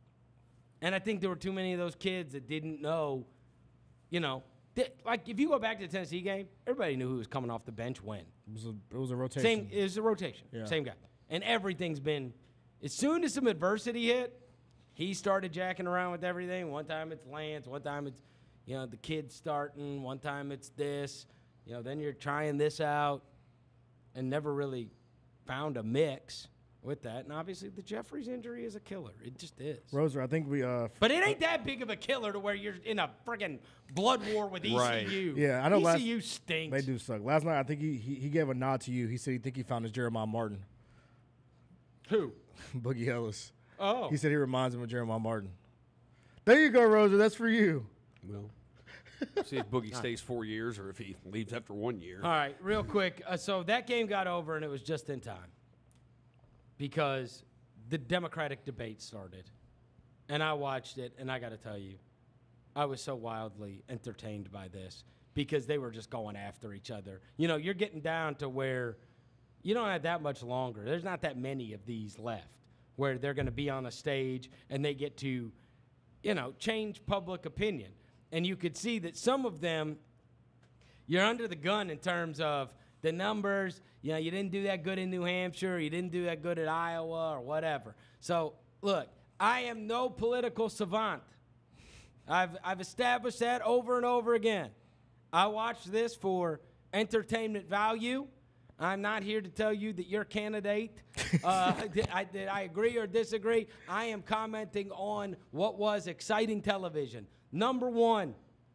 And I think there were too many of those kids that didn't know, you know, that, like if you go back to the Tennessee game, everybody knew who was coming off the bench when. It was a it was a rotation. Same, it was a rotation. Yeah. Same guy. And everything's been, as soon as some adversity hit, he started jacking around with everything. One time it's Lance, one time it's, you know, the kids starting, one time it's this. You know, then you're trying this out and never really found a mix with that. And obviously the Jeffries injury is a killer. It just is. Roser, I think we uh But it ain't that big of a killer to where you're in a friggin' blood war with E C U. Right. Yeah, I know last- E C U stinks. they do suck. Last night I think he, he he gave a nod to you. He said he think he found his Jeremiah Martin. Who? Boogie Ellis. Oh. He said he reminds him of Jeremiah Martin. There you go, Roser. That's for you. Well, see if Boogie stays four years or if he leaves after one year. All right, real quick. Uh, so that game got over, and it was just in time because the Democratic debate started. And I watched it, and I got to tell you, I was so wildly entertained by this because they were just going after each other. You know, you're getting down to where you don't have that much longer. There's not that many of these left where they're going to be on a stage and they get to, you know, change public opinion. And you could see that some of them, you're under the gun in terms of the numbers. You know, you didn't do that good in New Hampshire. You didn't do that good at Iowa or whatever. So, look, I am no political savant. I've, I've established that over and over again. I watch this for entertainment value. I'm not here to tell you that your candidate, uh, that, I, that I agree or disagree. I am commenting on what was exciting television. Number one,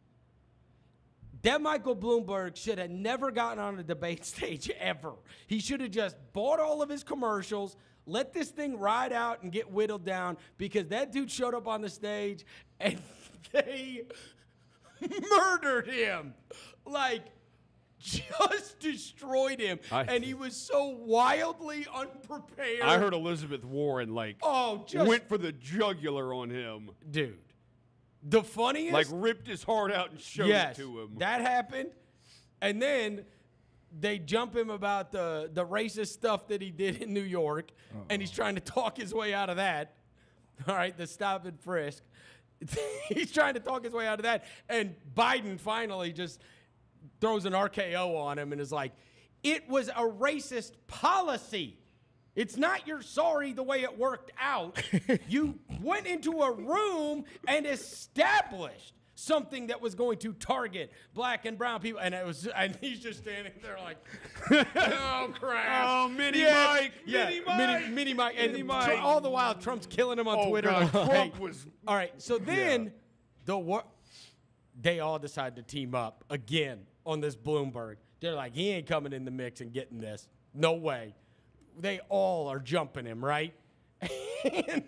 Deb Michael Bloomberg should have never gotten on a debate stage ever. He should have just bought all of his commercials, let this thing ride out and get whittled down because that dude showed up on the stage and they murdered him. Like, just destroyed him. I- and he was so wildly unprepared. I heard Elizabeth Warren like Oh, just went for the jugular on him, dude. The funniest, like ripped his heart out and showed yes, it to him. that happened, and then they jump him about the the racist stuff that he did in New York, and he's trying to talk his way out of that. All right, the stop and frisk. He's trying to talk his way out of that, and Biden finally just throws an R K O on him and is like, "It was a racist policy. It's not you're sorry the way it worked out. You went into a room and established something that was going to target black and brown people." And it was, and he's just standing there like, "Oh crap! Oh, Mini Yeah, Mike, yeah, Mini Mini, Mike, Mini Mike, and Mini Tr- Mike." all the while Trump's killing him on Oh, Twitter. God, Like, Trump hey. was- All right, so then the war, they all decide to team up again. on this Bloomberg. They're like, he ain't coming in the mix and getting this. No way. They all are jumping him, right? And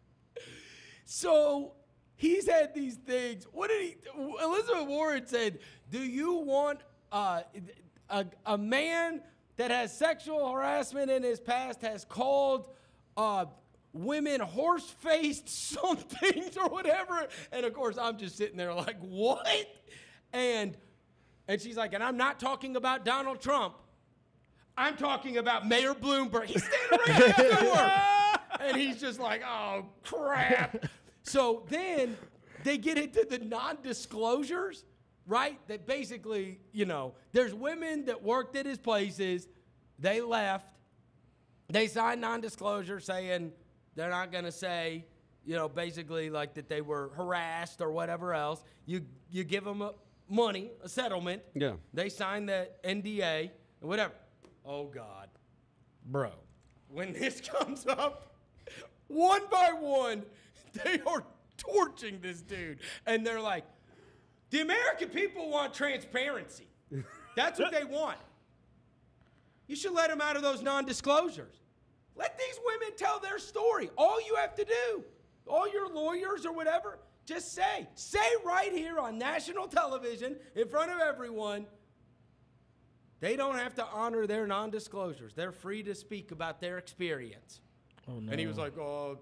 so he's had these things. What did he? Elizabeth Warren said, "Do you want uh, a a man that has sexual harassment in his past has called uh, women horse-faced somethings or whatever?" And of course, I'm just sitting there like, "What?" And and she's like, "And I'm not talking about Donald Trump. I'm talking about Mayor Bloomberg." He's standing right next to her. And he's just like, "Oh, crap." So then they get into the non-disclosures, right? That basically, you know, there's women that worked at his places. They left. They signed non-disclosure saying they're not going to say, you know, basically like that they were harassed or whatever else. You you give them a money, a settlement. Yeah. They sign the N D A and whatever. Oh, God. Bro, when this comes up, one by one, they are torching this dude. And they're like, the American people want transparency. That's what they want. You should let them out of those non-disclosures. Let these women tell their story. All you have to do, all your lawyers or whatever, just say, say right here on national television in front of everyone, they don't have to honor their non-disclosures. They're free to speak about their experience. Oh, no. And he was like, "Oh,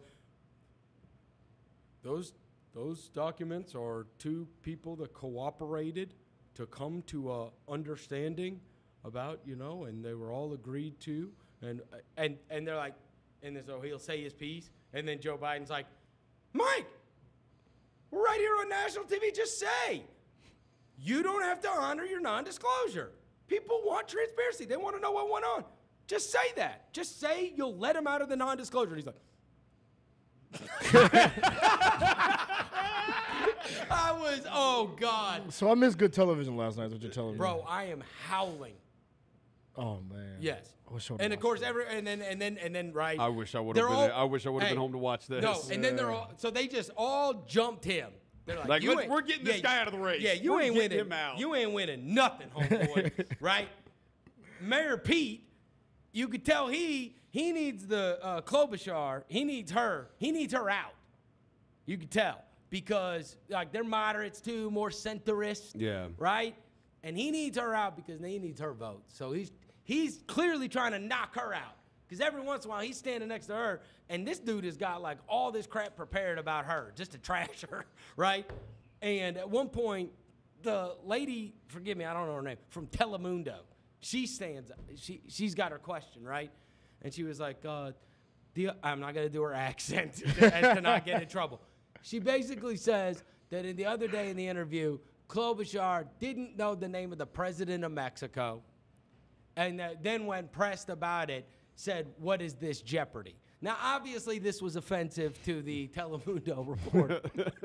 those those documents are two people that cooperated to come to a understanding about, you know, and they were all agreed to." And and and they're like, and then so he'll say his piece, and then Joe Biden's like, "Mike, we're right here on national T V. Just say, you don't have to honor your non-disclosure. People want transparency. They want to know what went on. Just say that. Just say you'll let him out of the non-disclosure." And he's like, I was, oh, God. So I missed good television last night. Is what you're telling me, Bro, I am howling. Oh man. Yes. I wish I would've And of watched course, that. every and then and then and then right. I wish I would they're have been. all- I wish I would have hey, been home to watch this. No, and then they're all so they just all jumped him. They're like, Like, you let's- ain't- we're getting this guy out of the race. Yeah, you We're ain't getting winning. him out. You ain't winning nothing, homeboy. Right? Mayor Pete, you could tell he he needs the uh, Klobuchar. He needs her. He needs her out. You could tell because like they're moderates too, more centrist. Yeah. Right? And he needs her out because he needs her vote. So he's he's clearly trying to knock her out. Because every once in a while he's standing next to her, and this dude has got like all this crap prepared about her just to trash her, right? And at one point, the lady, forgive me, I don't know her name, from Telemundo, she stands, she she's got her question, right? And she was like, uh, the, I'm not gonna do her accent as to not get in trouble. She basically says that in the other day in the interview, Klobuchar didn't know the name of the president of Mexico, and uh, then when pressed about it, said, "What is this Jeopardy?" Now, obviously, this was offensive to the Telemundo reporter.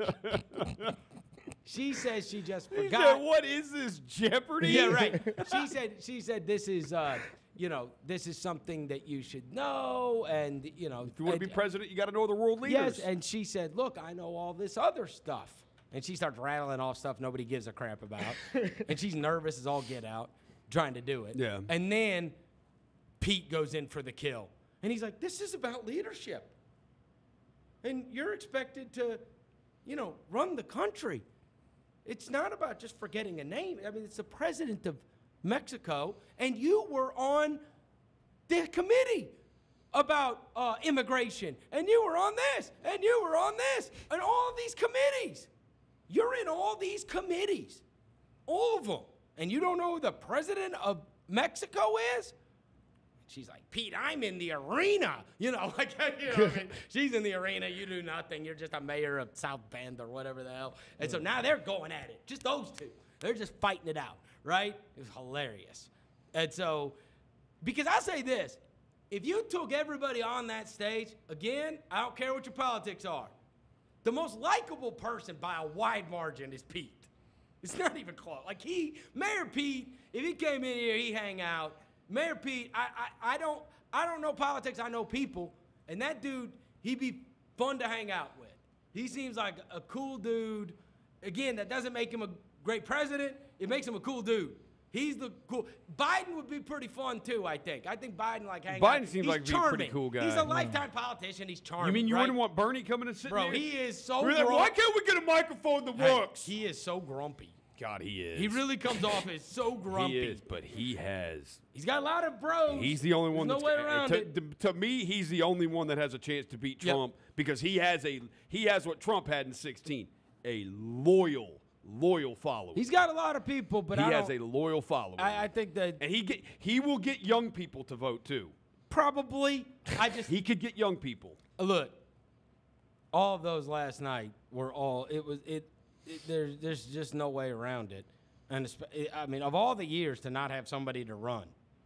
She says she just He forgot. said, "What is this Jeopardy?" Yeah, right. She said she said this is uh, you know, this is something that you should know, and you know, If you want to and- be president, you got to know the world leaders. Yes, and she said, "Look, I know all this other stuff." And she starts rattling off stuff nobody gives a crap about. And she's nervous as all get out, trying to do it. Yeah. And then Pete goes in for the kill. And he's like, "This is about leadership. And you're expected to, you know, run the country. It's not about just forgetting a name. I mean, it's the president of Mexico, and you were on the committee about uh, immigration, and you were on this, and you were on this, and all these committees. You're in all these committees, all of them, and you don't know who the president of Mexico is?" She's like, "Pete, I'm in the arena." You know, like, you know, I mean, she's in the arena. You do nothing. You're just a mayor of South Bend or whatever the hell. And so now they're going at it. Just those two. They're just fighting it out, right? It was hilarious. And so, because I say this, if you took everybody on that stage, again, I don't care what your politics are, the most likable person by a wide margin is Pete. It's not even close. Like he, Mayor Pete, if he came in here, he hang out. Mayor Pete, I, I, I don't I don't know politics, I know people. And that dude, he'd be fun to hang out with. He seems like a cool dude. Again, that doesn't make him a great president. It makes him a cool dude. He's the cool. Biden would be pretty fun too. I think. I think Biden like hang Biden out. seems He's like he'd be a charming. pretty cool guy. He's a lifetime politician. He's charming. You mean you right? wouldn't want Bernie coming and sitting Bro, there? he is so. You're like, grumpy. why can't we get a microphone that Hey, works? he is so grumpy. God, he is. He really comes off as so grumpy. He is, but he has. He's got a lot of bros. He's the only one. There's that's no way around to, it. To, to me, he's the only one that has a chance to beat Yep. Trump because he has a he has what Trump had in sixteen, a loyal, loyal following. He's got a lot of people, but he I has don't, a loyal following. I, I think that and he get he will get young people to vote too. probably. I just He could get young people. look. All of those last night were all. It was it. it there's there's just no way around it. And espe- I mean, of all the years to not have somebody to run,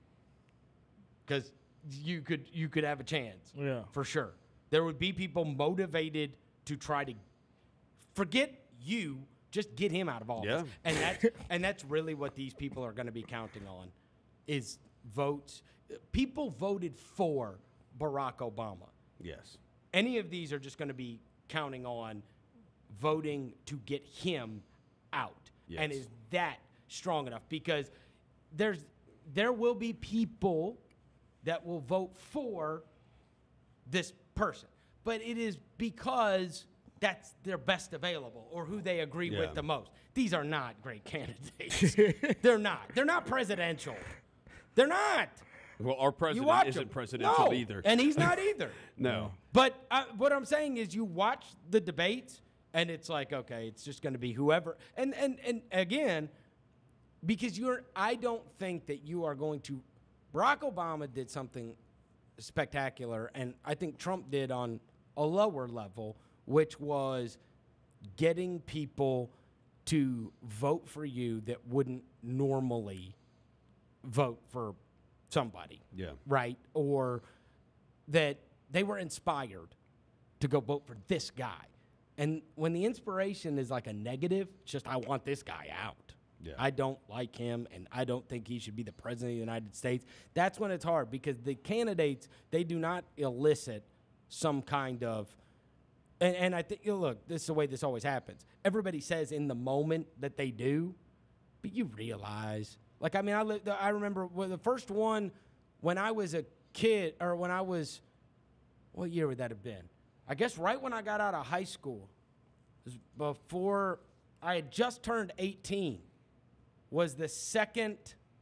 because you could you could have a chance. Yeah. for sure. There would be people motivated to try to forget you, just get him out of office. Yeah. And that's and that's really what these people are going to be counting on, is votes. People voted for Barack Obama. Yes. Any of these are just going to be counting on voting to get him out. And Yes. is that strong enough? Because there's there will be people that will vote for this person, but it is because that's their best available or who they agree Yeah. with the most. These are not great candidates. They're not. They're not presidential. They're not. Well, our You president watch isn't him. presidential No, either. and he's not either. no. But uh, what I'm saying is, you watch the debates, and it's like, okay, it's just going to be whoever. And and and again, because you're, I don't think that you are going to. Barack Obama did something spectacular, and I think Trump did on a lower level, which was getting people to vote for you that wouldn't normally vote for somebody Yeah. right? Or that they were inspired to go vote for this guy. And when the inspiration is like a negative, it's just I want this guy out. Yeah. I don't like him, and I don't think he should be the president of the United States. That's when it's hard, because the candidates, they do not elicit some kind of, and, and I think, you know, look, this is the way this always happens. Everybody says in the moment that they do, but you realize, like, I mean, I, li- I remember well, the first one when I was a kid, or when I was, what year would that have been? I guess right when I got out of high school, it was before I had just turned eighteen, was the second,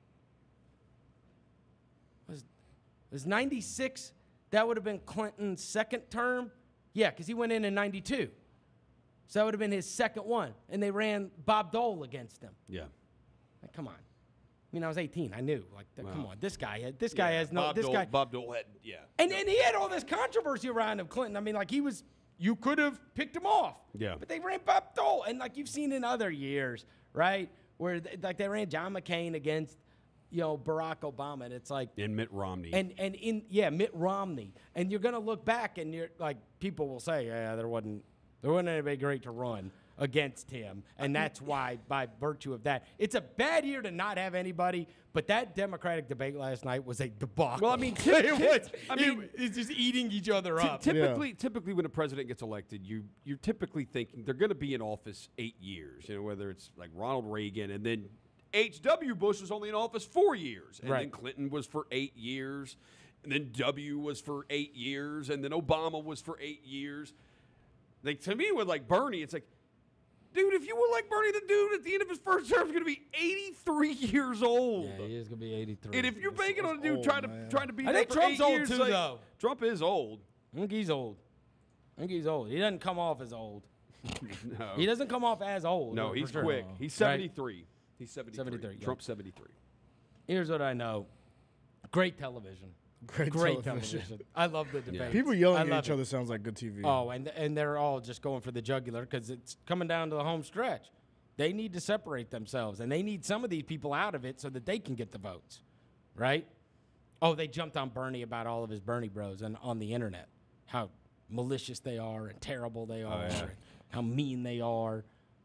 was, was ninety-six, that would have been Clinton's second term? Yeah, because he went in in ninety-two. So that would have been his second one. And they ran Bob Dole against him. Yeah. Like, come on. I mean, I was eighteen. I knew. Like, th- come Wow. on. This guy, had, this guy Yeah, has no. Bob this Dole, guy. Bob Dole had, yeah. And and he had all this controversy around him, Clinton. I mean, like, he was. You could have picked him off. Yeah. But they ran Bob Dole, and like you've seen in other years, right? Where th- like they ran John McCain against, you know, Barack Obama, and it's like. And Mitt Romney. And and in yeah, Mitt Romney, and you're gonna look back, and you're like, people will say, yeah, there wasn't there wasn't anybody great to run against him, and that's why, by virtue of that, it's a bad year to not have anybody. But that Democratic debate last night was a debacle. Well, I mean, it was. I I mean, mean, it's just eating each other Ty- up. typically, typically when a president gets elected, you you're typically thinking they're going to be in office eight years. You know, whether it's like Ronald Reagan, and then H W Bush was only in office four years, and then Right. Clinton was for eight years, and then W was for eight years, and then Obama was for eight years. Like, to me, with like Bernie, it's like, dude, if you were like Bernie, the dude at the end of his first term is going to be eighty-three years old. Yeah, he is gonna be eighty-three. And if you're banking on a dude old, trying to man. trying to be I there think for Trump's eight old years, too, like, though. Trump is old. I think he's old. I think he's old. He doesn't come off as old. No, He doesn't come off as old. no, for he's sure. quick. He's Right? seventy-three. He's seventy-three. seventy-three, yeah. Trump's seventy-three. Here's what I know. Great television. Great, Great television. television. I love the debate. People yelling I at love each it. other sounds like good T V. Oh, and and they're all just going for the jugular because it's coming down to the home stretch. They need to separate themselves, and they need some of these people out of it so that they can get the votes, right? Oh, they jumped on Bernie about all of his Bernie bros and on the internet, how malicious they are and terrible they are, yeah. and how mean they are.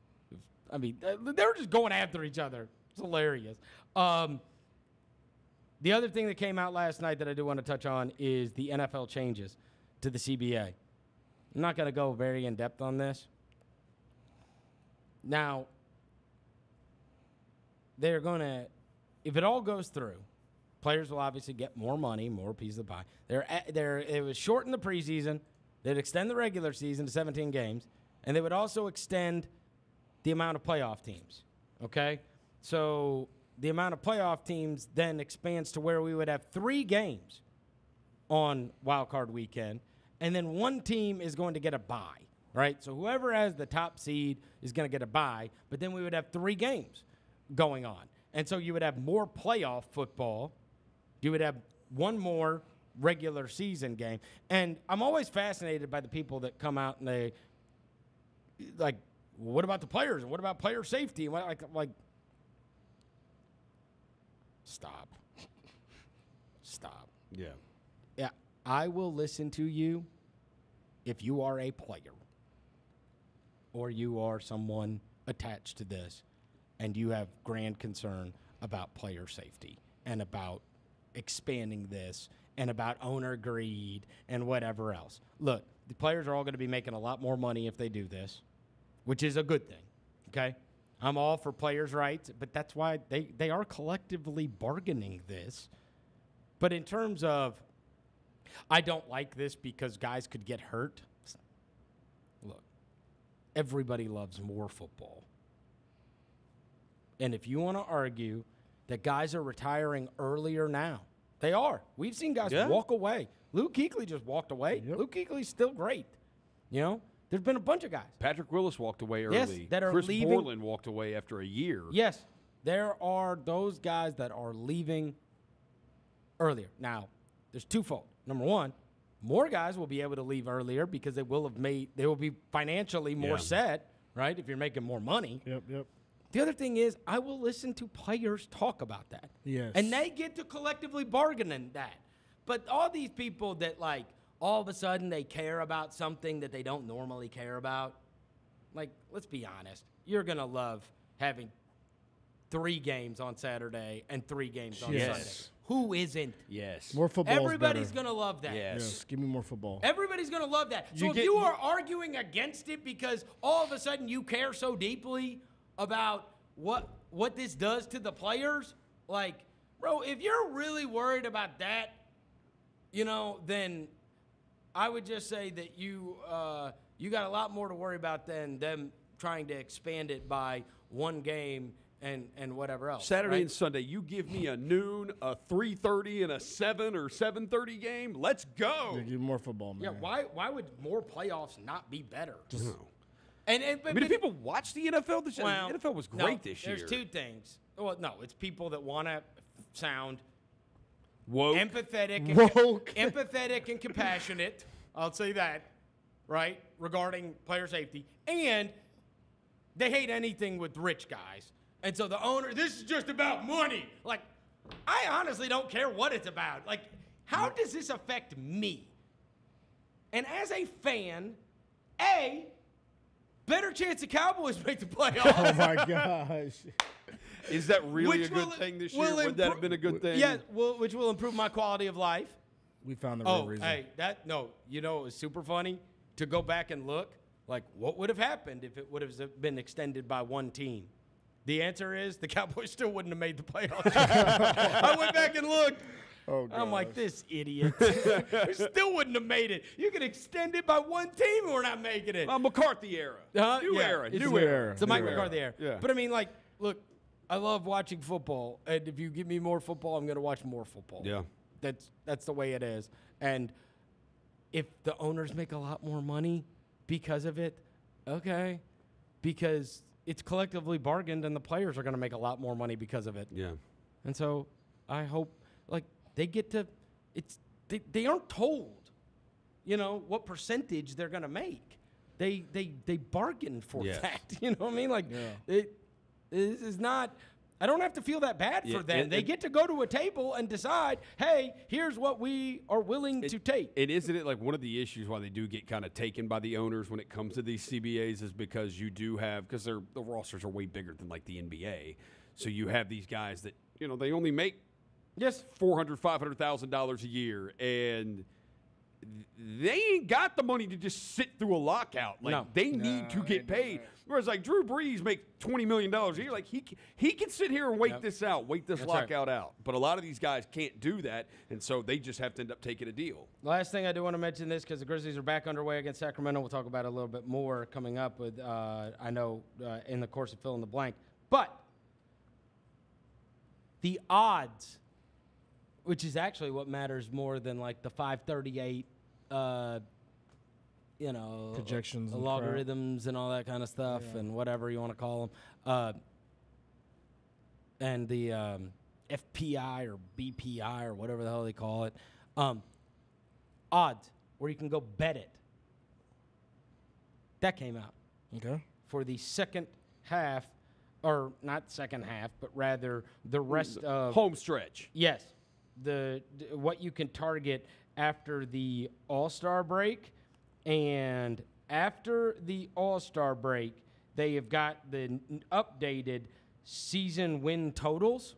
I mean, they they were just going after each other. It's hilarious. Um, the other thing that came out last night that I do want to touch on is the N F L changes to the C B A. I'm not going to go very in depth on this. Now, they're going to if it all goes through, players will obviously get more money, more piece of the pie. They're, a- they're, it was shorten the preseason. They'd extend the regular season to seventeen games, and they would also extend the amount of playoff teams. Okay? So the amount of playoff teams then expands to where we would have three games on Wild Card Weekend, and then one team is going to get a bye, right? So whoever has the top seed is going to get a bye, but then we would have three games going on. And so you would have more playoff football. You would have one more regular season game. And I'm always fascinated by the people that come out and they, like, what about the players? And what about player safety? And what, like, like, stop. Stop. Yeah. Yeah, I will listen to you if you are a player or you are someone attached to this and you have grand concern about player safety and about expanding this and about owner greed and whatever else. Look, the players are all going to be making a lot more money if they do this, which is a good thing, okay? I'm all for players' rights, but that's why they, they are collectively bargaining this. But in terms of, I don't like this because guys could get hurt. Look, everybody loves more football. And if you want to argue that guys are retiring earlier now, they are. We've seen guys Yeah. walk away. Luke Kuechly just walked away. Yep. Luke Kuechly's still great. You know, there's been a bunch of guys. Patrick Willis walked away early. Yes, that are Chris leaving- Borland walked away after a year. Yes, there are those guys that are leaving earlier. Now, there's twofold. Number one, more guys will be able to leave earlier because they will have made, they will be financially more Yeah. set, right? If you're making more money. Yep, yep. The other thing is, I will listen to players talk about that. Yes. And they get to collectively bargain in that. But all these people that, like, all of a sudden they care about something that they don't normally care about, like, let's be honest. You're going to love having three games on Saturday and three games on Yes. Sunday. Who isn't? Yes. More football. Everybody's going to love that. Yes. Yes, give me more football. Everybody's going to love that. So You if get- you are arguing against it because all of a sudden you care so deeply about what what this does to the players, like, bro, if you're really worried about that, you know, then I would just say that you uh, you got a lot more to worry about than them trying to expand it by one game and, and whatever else. Saturday right? and Sunday, you give me a noon, a three thirty, and a seven or seven thirty game. Let's go. Yeah, give me more football, man. Yeah, why why would more playoffs not be better? No. And, and but, I mean, do but- people watch the N F L this year? Well, the N F L was no, great this year. There's two things. Well, no, it's people that want to sound Woke. empathetic, and Woke. empathetic and compassionate. I'll say that, right, regarding player safety, and they hate anything with rich guys. And so the owner, this is just about money. Like, I honestly don't care what it's about. Like, how does this affect me? And as a fan, A, better chance the Cowboys make the playoffs. Oh my gosh. Is that really Which a good will- thing this year? will Would that have impro- been a good thing? Yeah, well, which will improve my quality of life. We found the real Oh, reason. hey, that no, you know it was super funny to go back and look. Like, what would have happened if it would have been extended by one team? The answer is the Cowboys still wouldn't have made the playoffs. I went back and looked. Oh, I'm like, gosh. this idiot. We still wouldn't have made it. You could extend it by one team and we're not making it. Uh, McCarthy era. Huh? New Yeah, era. it's New the- era. It's the Mike New era. McCarthy era. Yeah. But I mean, like, look, I love watching football, and if you give me more football, I'm going to watch more football. Yeah. That's that's the way it is. And if the owners make a lot more money because of it, okay, because it's collectively bargained, and the players are going to make a lot more money because of it. Yeah. And so I hope, like, they get to, it's they, they aren't told, you know, what percentage they're going to make. They they they bargain for Yes. that. You know what I mean? Like, Yeah. it, this is not. I don't have to feel that bad Yeah, for them. and- they and- get to go to a table and decide, hey, here's what we are willing to take. And isn't it like one of the issues why they do get kind of taken by the owners when it comes to these C B As is because you do have, because they're the rosters are way bigger than like the N B A. So you have these guys that, you know, they only make Yes. four hundred thousand dollars, five hundred thousand dollars a year, and they ain't got the money to just sit through a lockout. Like No. they need to get paid. Whereas like Drew Brees makes twenty million dollars a year. Like he c- he can sit here and wait Yep. this out, wait this That's right. lockout out. But a lot of these guys can't do that, and so they just have to end up taking a deal. Last thing I do want to mention this because the Grizzlies are back underway against Sacramento. We'll talk about it a little bit more coming up with, uh, I know, uh, in the course of fill in the blank. But the odds, which is actually what matters more than like the five thirty-eight, uh, you know, Projections uh, and crap. logarithms and all that kind of stuff and whatever you want to call them. Uh, and the um, F P I or B P I or whatever the hell they call it. Um, odds where you can go bet it. That came out Okay. for the second half, or not second half, but rather the rest of Home stretch. yes, the d- what you can target after the All-Star break, and after the All-Star break, they have got the n- updated season win totals,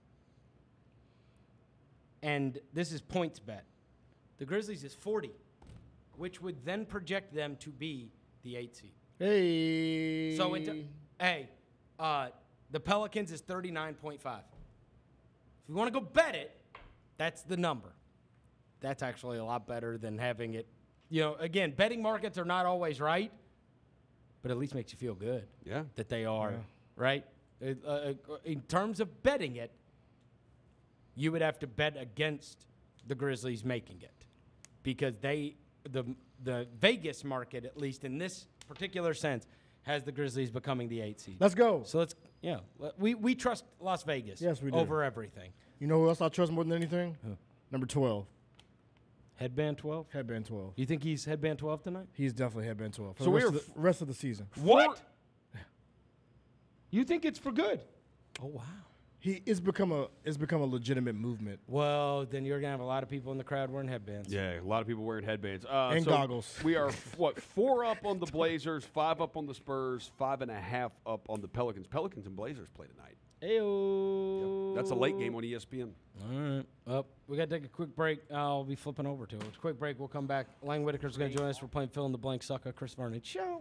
and this is points bet. The Grizzlies is forty, which would then project them to be the eight seed. Hey. So, into, hey, uh, the Pelicans is thirty-nine point five. If you want to go bet it, that's the number. That's actually a lot better than having it. You know, again, betting markets are not always right, but at least makes you feel good Yeah. that they are, Yeah. right? It, uh, in terms of betting it, you would have to bet against the Grizzlies making it because they, the the Vegas market, at least in this particular sense, has the Grizzlies becoming the eight seed. Let's go. So let's, yeah, let- we, we trust Las Vegas Yes, we do. over everything. You know who else I trust more than anything? Number twelve. Headband twelve? Headband twelve. You think he's headband twelve tonight? He's definitely headband twelve for So the, we rest, are of the rest of the season. What? You think it's for good? Oh, wow. He it's become a it's become a legitimate movement. Well, then you're going to have a lot of people in the crowd wearing headbands. Yeah, a lot of people wearing headbands. Uh, And so goggles. We are, what, four up on the Blazers, five up on the Spurs, five and a half up on the Pelicans. Pelicans and Blazers play tonight. Ayo. That's a late game on E S P N. All right. Well, we got to take a quick break. I'll be flipping over to it. Quick break. We'll come back. Lang Whitaker's going to join us. We're playing Fill in the Blank Sucker. Chris Vernon Show.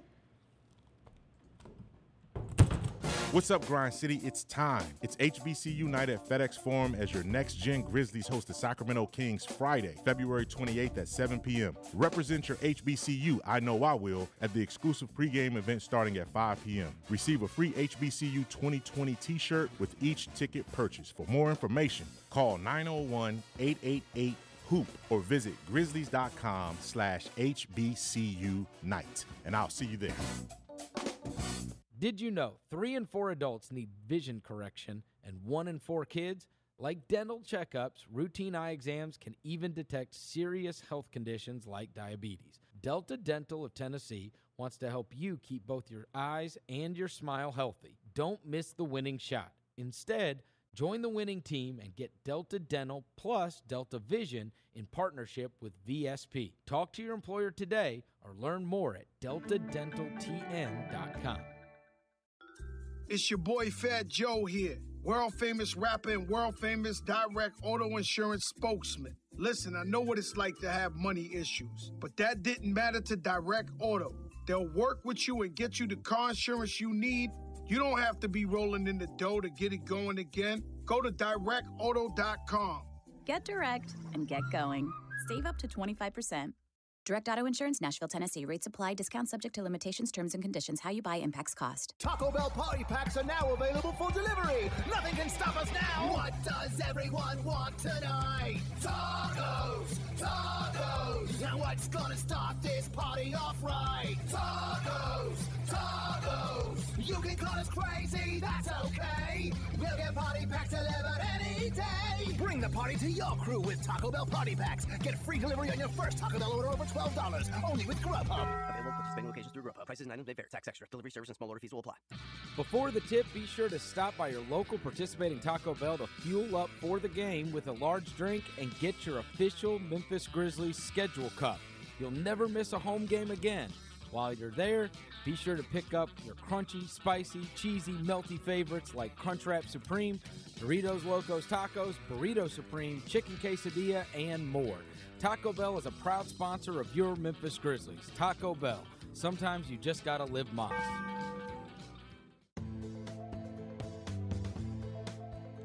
What's up, Grind City? It's time. It's H B C U night at FedEx Forum as your next-gen Grizzlies host the Sacramento Kings Friday, February twenty-eighth at seven p.m. Represent your H B C U, I know I will, at the exclusive pregame event starting at five p.m. Receive a free H B C U twenty twenty t-shirt with each ticket purchase. For more information, call nine oh one, eight eight eight, hoop or visit grizzlies.com slash HBCU night. And I'll see you there. Did you know three in four adults need vision correction and one in four kids? Like dental checkups, routine eye exams can even detect serious health conditions like diabetes. Delta Dental of Tennessee wants to help you keep both your eyes and your smile healthy. Don't miss the winning shot. Instead, join the winning team and get Delta Dental plus Delta Vision in partnership with V S P. Talk to your employer today or learn more at delta dental t n dot com. It's your boy Fat Joe here, world famous rapper and world famous direct auto insurance spokesman. Listen, I know what it's like to have money issues, but that didn't matter to Direct Auto. They'll work with you and get you the car insurance you need. You don't have to be rolling in the dough to get it going again. Go to direct auto dot com. Get direct and get going. Save up to twenty-five percent. Direct Auto Insurance, Nashville, Tennessee. Rates apply. Discount subject to limitations, terms, and conditions. How you buy impacts cost. Taco Bell Party Packs are now available for delivery. Nothing can stop us now. What does everyone want tonight? Tacos, tacos. Now what's gonna start this party off right? Tacos, tacos. You can call us crazy, that's okay. We'll get Party Packs delivered any day. Bring the party to your crew with Taco Bell Party Packs. Get free delivery on your first Taco Bell order over twelve dollars. Only with Grubhub. Available participating locations through Grubhub. Prices and items may vary. Tax extra. Delivery service and small order fees will apply. Before the tip, be sure to stop by your local participating Taco Bell to fuel up for the game with a large drink and get your official Memphis Grizzlies schedule cup. You'll never miss a home game again. While you're there, be sure to pick up your crunchy, spicy, cheesy, melty favorites like Crunchwrap Supreme, Doritos Locos Tacos, Burrito Supreme, Chicken Quesadilla, and more. Taco Bell is a proud sponsor of your Memphis Grizzlies. Taco Bell. Sometimes you just gotta live Moss.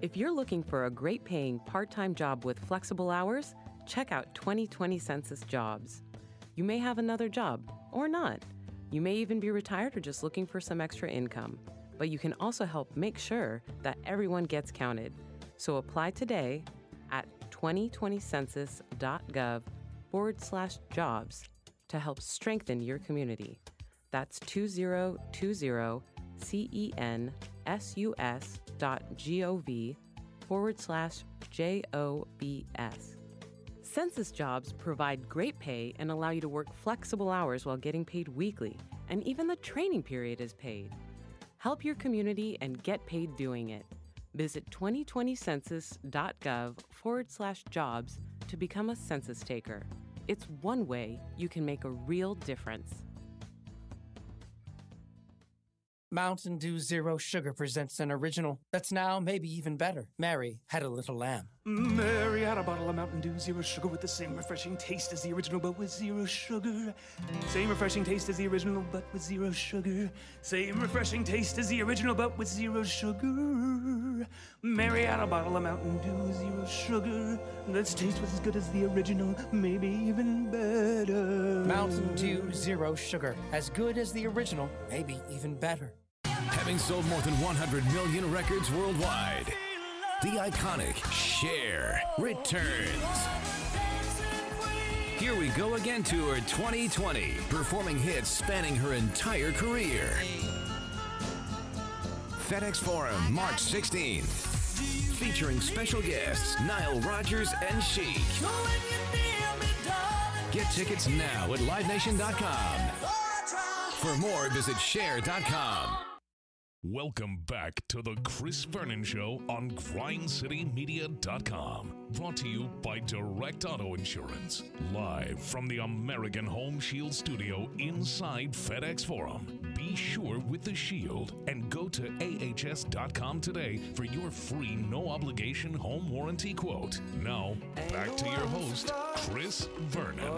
If you're looking for a great paying part-time job with flexible hours, check out twenty twenty Census Jobs. You may have another job, or not. You may even be retired or just looking for some extra income. But you can also help make sure that everyone gets counted. So apply today at twenty twenty census dot gov forward slash jobs to help strengthen your community. That's two thousand twenty census dot gov forward slash J O B S. Census jobs provide great pay and allow you to work flexible hours while getting paid weekly, and even the training period is paid. Help your community and get paid doing it. Visit twenty twenty census dot gov forward slash jobs to become a census taker. It's one way you can make a real difference. Mountain Dew Zero Sugar presents an original that's now maybe even better. Mary Had a Little Lamb. Mary had a bottle of Mountain Dew Zero Sugar with the same refreshing taste as the original, but with zero sugar. Same refreshing taste as the original, but with zero sugar. Same refreshing taste as the original, but with zero sugar. Mary had a bottle of Mountain Dew Zero Sugar that's taste was as good as the original, maybe even better. Mountain Dew Zero Sugar, as good as the original, maybe even better. Having sold more than one hundred million records worldwide, the iconic Cher returns. Here We Go Again Tour twenty twenty, performing hits spanning her entire career. FedEx Forum, March sixteenth, featuring special guests Nile Rodgers and Chic. Get tickets now at live nation dot com. For more, visit share dot com. Welcome back to the Chris Vernon Show on grind city media dot com. Brought to you by Direct Auto Insurance. Live from the American Home Shield studio inside FedEx Forum. Be sure with the Shield and go to A H S dot com today for your free no-obligation home warranty quote. Now, back to your host, Chris Vernon.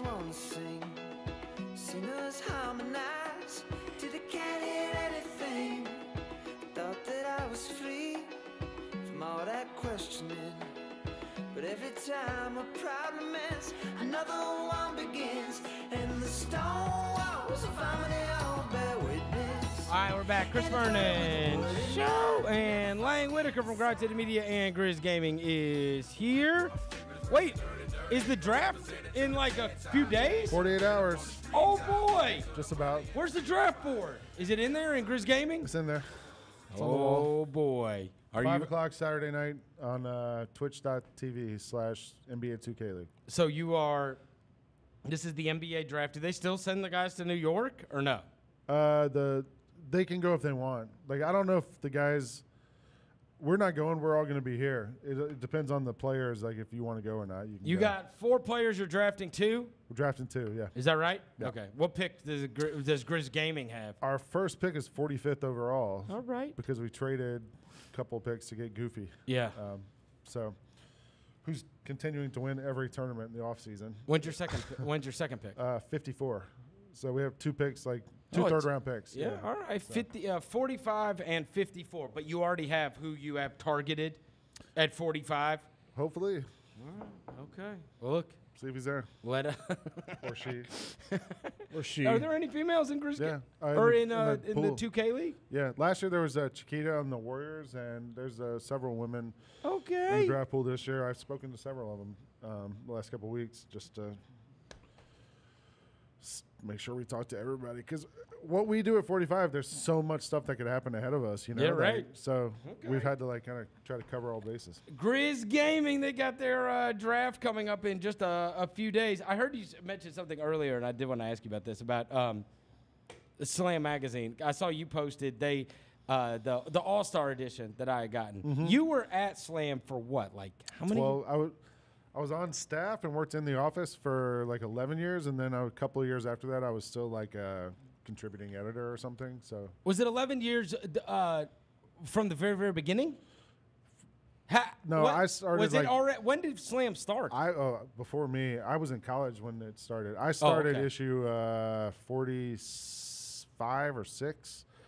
Singers harmonize till they can't hear anything. Thought that I was free from all that questioning, but every time a problem ends, another one begins, and the stone walls of harmony all bear witness. All right, we're back. Chris Vernon Show, and Lang Whitaker from Grind City Media and Grizz Gaming is here. Wait, is the draft in like a few days? forty-eight hours. Oh boy! Just about. Where's the draft board? Is it in there in Grizz Gaming? It's in there. It's on oh the wall. boy! Are Five you? o'clock Saturday night on uh, twitch dot t v slash N B A two K League. So you are. This is the N B A draft. Do they still send the guys to New York or no? Uh, the they can go if they want. Like I don't know if the guys. We're not going. We're all going to be here. It, it depends on the players. Like if you want to go or not. You, can You go. got four players. You're drafting two. We're drafting two. Yeah. Is that right? Yeah. Okay. What pick does Gri- does Grizz Gaming have? Our first pick is forty-fifth overall. All right. Because we traded a couple of picks to get Goofy. Yeah. Um, so, who's continuing to win every tournament in the offseason. When's your second? pi- When's your second pick? Uh, fifty-four. So we have two picks, like two Oh, it's- third round picks. Yeah. All right. So- fifty, uh, forty-five and fifty-four. But you already have who you have targeted at forty-five. Hopefully. Okay. Well, look. See if he's there. Let uh, or she. Or she. Are there any females in Grizz? Yeah. Ga- uh, or the- in uh, in the pool. two K league? Yeah. Last year there was uh, Chiquita on the Warriors, and there's uh, several women in Okay. the draft pool this year. I've spoken to several of them um, the last couple of weeks just to s- make sure we talk to everybody. Because what we do at forty-five, there's so much stuff that could happen ahead of us. You know. Yeah, that- right. So Okay. we've had to like kind of try to cover all bases. Grizz Gaming, they got their uh, draft coming up in just a, a few days. I heard you s- mention something earlier, and I did want to ask you about this, about um, the Slam Magazine. I saw you posted they uh, the the All-Star edition that I had gotten. Mhm. You were at Slam for what? Like, how many? Well, I would. I was on staff and worked in the office for like eleven years, and then a couple of years after that, I was still like a contributing editor or something. So Was it eleven years uh, from the very, very beginning? Ha, No, what- I started, Was it like- already? When did Slam start? I uh, before me, I was in college when it started. I started okay. issue uh, forty-five or six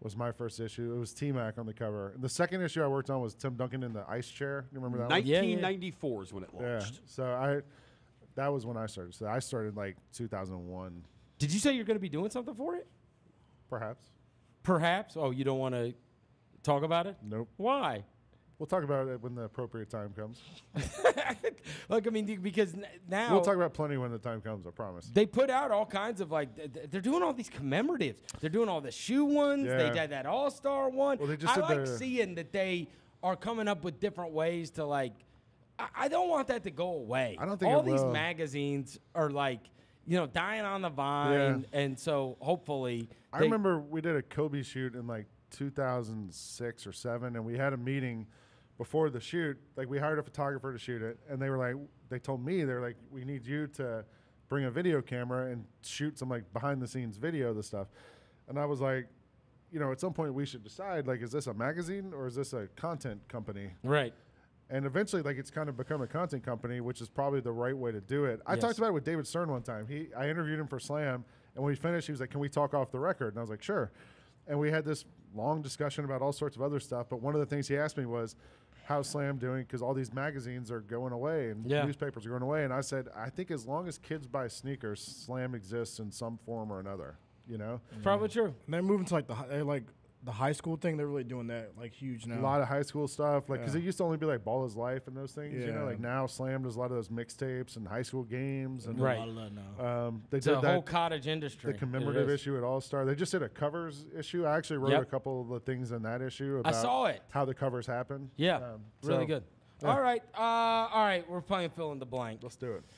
was my first issue. It was T-Mac on the cover. And the second issue I worked on was Tim Duncan in the ice chair. You remember that one? nineteen ninety-four is when it Yeah. launched. So I, that was when I started. So I started like two thousand one. Did you say you're going to be doing something for it? Perhaps. Perhaps. Oh, you don't want to talk about it? Nope. Why? We'll talk about it when the appropriate time comes. Look, I mean, because n- now We'll talk about plenty when the time comes, I promise. they put out all kinds of like th- th- they're doing all these commemoratives. They're doing all the shoe ones. They Yeah. did that All Star one. Well, they just I did like the- seeing that they are coming up with different ways to like. I, I don't want that to go away. I don't think all it these will. magazines are like you know dying on the vine, and so hopefully I they- remember we did a Kobe shoot in like two thousand six or seven, and we had a meeting before the shoot. Like we hired a photographer to shoot it, and they were like, they told me they're like, we need you to bring a video camera and shoot some like behind the scenes video of the stuff. And I was like, you know, at some point we should decide like, is this a magazine or is this a content company? Right. And eventually, like, it's kind of become a content company, which is probably the right way to do it. I Yes. talked about it with David Stern one time. He, I interviewed him for Slam, and when we finished, he was like, "Can we talk off the record?" And I was like, "Sure." And we had this long discussion about all sorts of other stuff. But one of the things he asked me was, "How's Slam doing?" Because all these magazines are going away and Yeah. newspapers are going away. And I said, "I think as long as kids buy sneakers, Slam exists in some form or another." You know, Probably true. And they're moving to like the hi- they're like the high school thing. They're really doing that like huge now. a lot of high school stuff, like because Yeah. it used to only be like Ball is Life and those things. You know, Yeah. like now Slam does a lot of those mixtapes and high school games and Right. A lot of that now. Um, they It's did a that, whole cottage industry. the It commemorative is. issue at All Star. They just did a covers issue. I actually wrote Yep. a couple of the things in that issue I about saw it. how the covers happen. Yeah, Um, really so, good. yeah. All right, uh, all right. We're playing fill in the blank. Let's do it.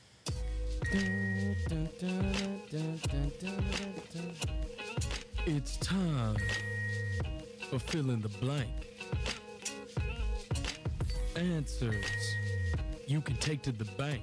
It's time for fill in the blank. Answers you can take to the bank.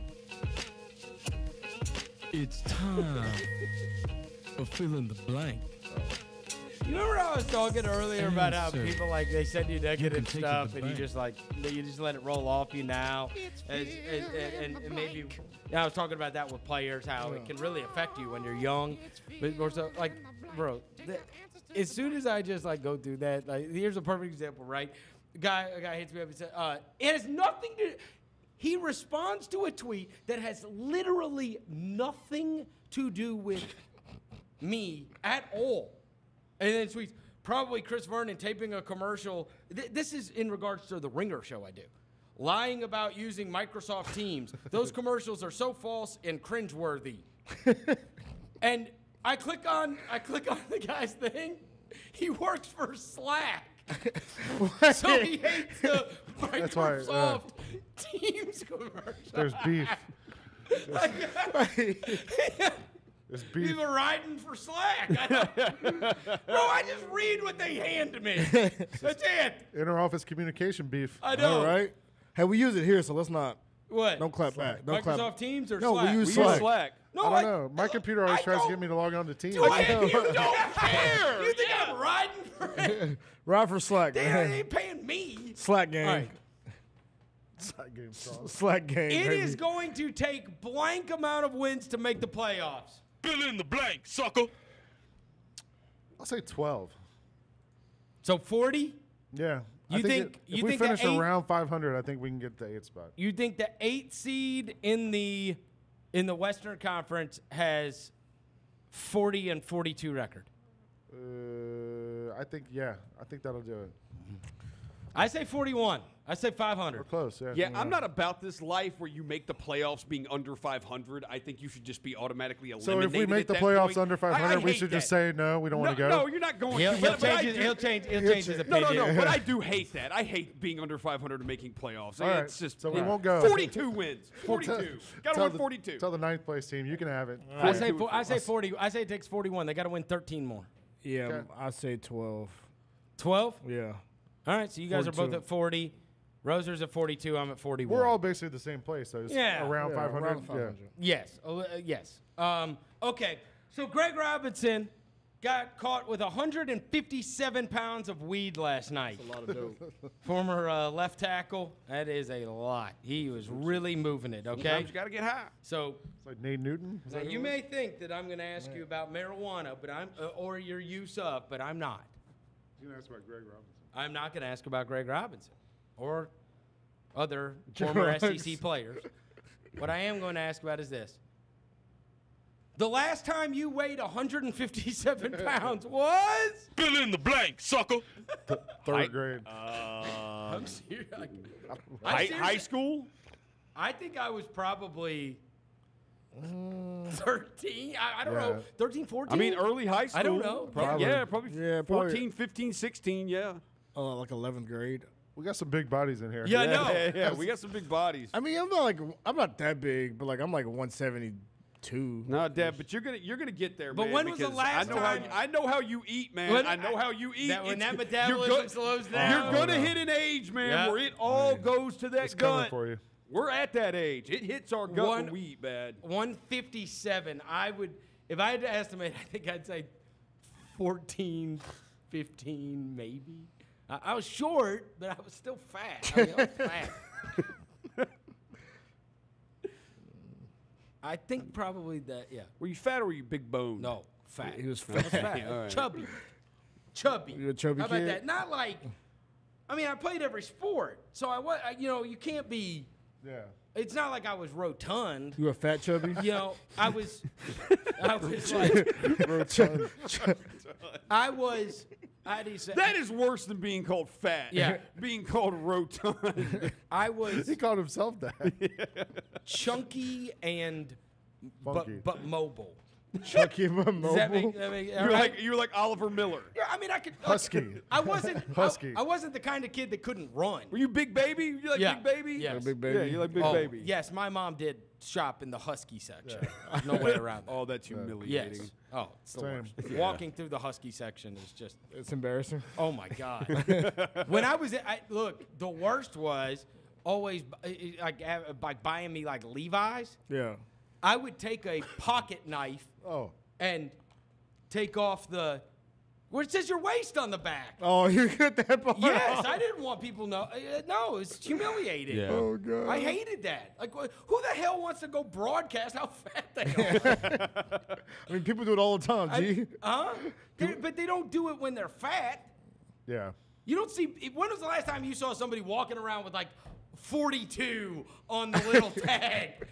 It's time for fill in the blank. You remember how I was talking earlier about how Answer. people like they send you negative can take it to stuff the and you bank. just like you just let it roll off you now, as, as, and, and maybe yeah, I was talking about that with players how it can really affect you when you're young, but or so like bro, the, as soon as I just like go through that, like here's a perfect example, right? A guy a guy hits me up and says, uh, it has nothing to. He responds to a tweet that has literally nothing to do with me at all. And then tweets, probably Chris Vernon taping a commercial. Th- this is in regards to the Ringer show I do. Lying about using Microsoft Teams. Those commercials are so false and cringeworthy. And I click on I click on the guy's thing. He works for Slack. So he hates the That's why, Microsoft uh, Teams commercial. There's beef. There's beef. He's riding for Slack. I don't- Bro, I just read what they hand to me. That's it. Inter-office communication beef. I know. All right. Hey, we use it here, so let's not. What? Don't clap back. Don't Microsoft clap. Teams or No, we Slack? use We Slack. use Slack. No, I I, don't know. My computer always I tries to don't- get me to log on to Teams. Dude, you don't care. You think I'm riding for it? Ride for Slack. They, man. they ain't paying me. Slack game. All right. Slack game strong. Slack game. It baby. is going to take blank amount of wins to make the playoffs. Fill in the blank, sucker. I'll say twelve. So forty? Yeah. You I think- it- if you we think a finish eight- around five hundred, I think we can get the eighth spot. You think the eight seed in the in the Western Conference has forty and forty-two record? Uh, I think yeah. I think that'll do it. I say forty-one. I say five We're hundred. close. Yeah. Yeah, I'm not about this life where you make the playoffs being under five hundred. I think you should just be automatically So eliminated. if we make at the that playoffs point. under I- five I hundred, we hate should just that. say no. We don't no, want to go. No, you're not going He'll, to. he'll but- but I change his, do- he'll change he'll He'll change his change- No, opinion. no, no. But I do hate that. I hate being under five hundred and making playoffs. All right, It's just so we yeah. won't go. forty-two wins. forty-two. Got to Tell win the- forty-two. Tell the ninth place team you can have it. I say do it fo- for I say us. forty. I say it takes forty-one. They got to win thirteen more. Yeah, Okay. I say twelve. twelve? Yeah. All right, so you guys are both forty-two. at forty. Roser's at forty-two. I'm at forty-one. We're all basically the same place. So it's Yeah. around Yeah, five hundred. around Yeah. five hundred. Yes. Uh, uh, yes. Um, okay. So Greg Robinson got caught with one hundred fifty-seven pounds of weed last night. A lot of dope. Former uh, left tackle. That is a lot. He was really moving it. Okay. Sometimes you got to get high. So It's like Nate Newton. Is now that you who it may think that I'm going to ask you about marijuana, but I'm uh, or your use of, but I'm not. You can ask about Greg Robinson. I'm not going to ask about Greg Robinson or other former S E C players. What I am going to ask about is this. The last time you weighed one hundred fifty-seven pounds was? Fill in the blank, sucker. Third grade. Uh, I'm serious. I, high, seriously- high school? I think I was probably thirteen. I, I don't Yeah. know. thirteen, fourteen? I mean, early high school. I don't know. Probably. Yeah, probably, Yeah, probably. fourteen, fifteen, sixteen, yeah. Oh, like eleventh grade. We got some big bodies in here. Yeah, I yeah, know. Yeah, yeah, we got some big bodies. I mean, I'm not like I'm not that big, but like I'm like one seventy-two. No, Dad, but you're gonna you're gonna get there, But man. when was the because last I know time- How, I know how you eat, man. When- I know how you eat. that- when It's- that you're metabolism go- slows You're down. gonna Oh, no. hit an age, man, Yeah. where it all goes to that It's coming gut. for you. We're at that age. It hits our gut One- when we eat bad. one fifty-seven. I would, if I had to estimate, I think I'd say fourteen, fifteen, maybe. I, I was short, but I was still fat. I mean, I was fat. I think probably that, yeah. Were you fat or were you big boned? No, fat. He was I was fat. fat. All right. Chubby. Chubby. You a chubby How about kid? that? Not like, I mean, I played every sport. So I was, you know, you can't be, Yeah. it's not like I was rotund. You a fat chubby? You know, I was, I was like, Rotund. I was, how do you say? That is worse than being called fat. Yeah. being called rotund. I was He called himself that. chunky and, Funky. but, but mobile. Chucky Does that Mobile. make, that make, all You're right? like you're like Oliver Miller. Yeah, I mean, I could. Husky. I wasn't. Husky. I, I wasn't the kind of kid that couldn't run. Were you big baby? You like Yeah. big baby? Yes. Big baby. Yeah, you like big Oh, baby. yes, my mom did shop in the husky section. No way around that. Oh, that's humiliating. Yes. Oh, it's the Same. worst. Yeah. Walking through the husky section is just. It's embarrassing. Oh my god. When I was, I, look, the worst was always bu- i- i- like uh, by buying me like Levi's. Yeah. I would take a pocket knife Oh. and take off the where it says your waist on the back. Oh, you get that part? Yes, off? I didn't want people to know. Uh, no, it's humiliating. Yeah. Oh god. I hated that. Like, wh- who the hell wants to go broadcast how fat they are? I mean, people do it all the time. G. I- huh? They- but they don't do it when they're fat. Yeah. You don't see. When was the last time you saw somebody walking around with like forty-two on the little tag?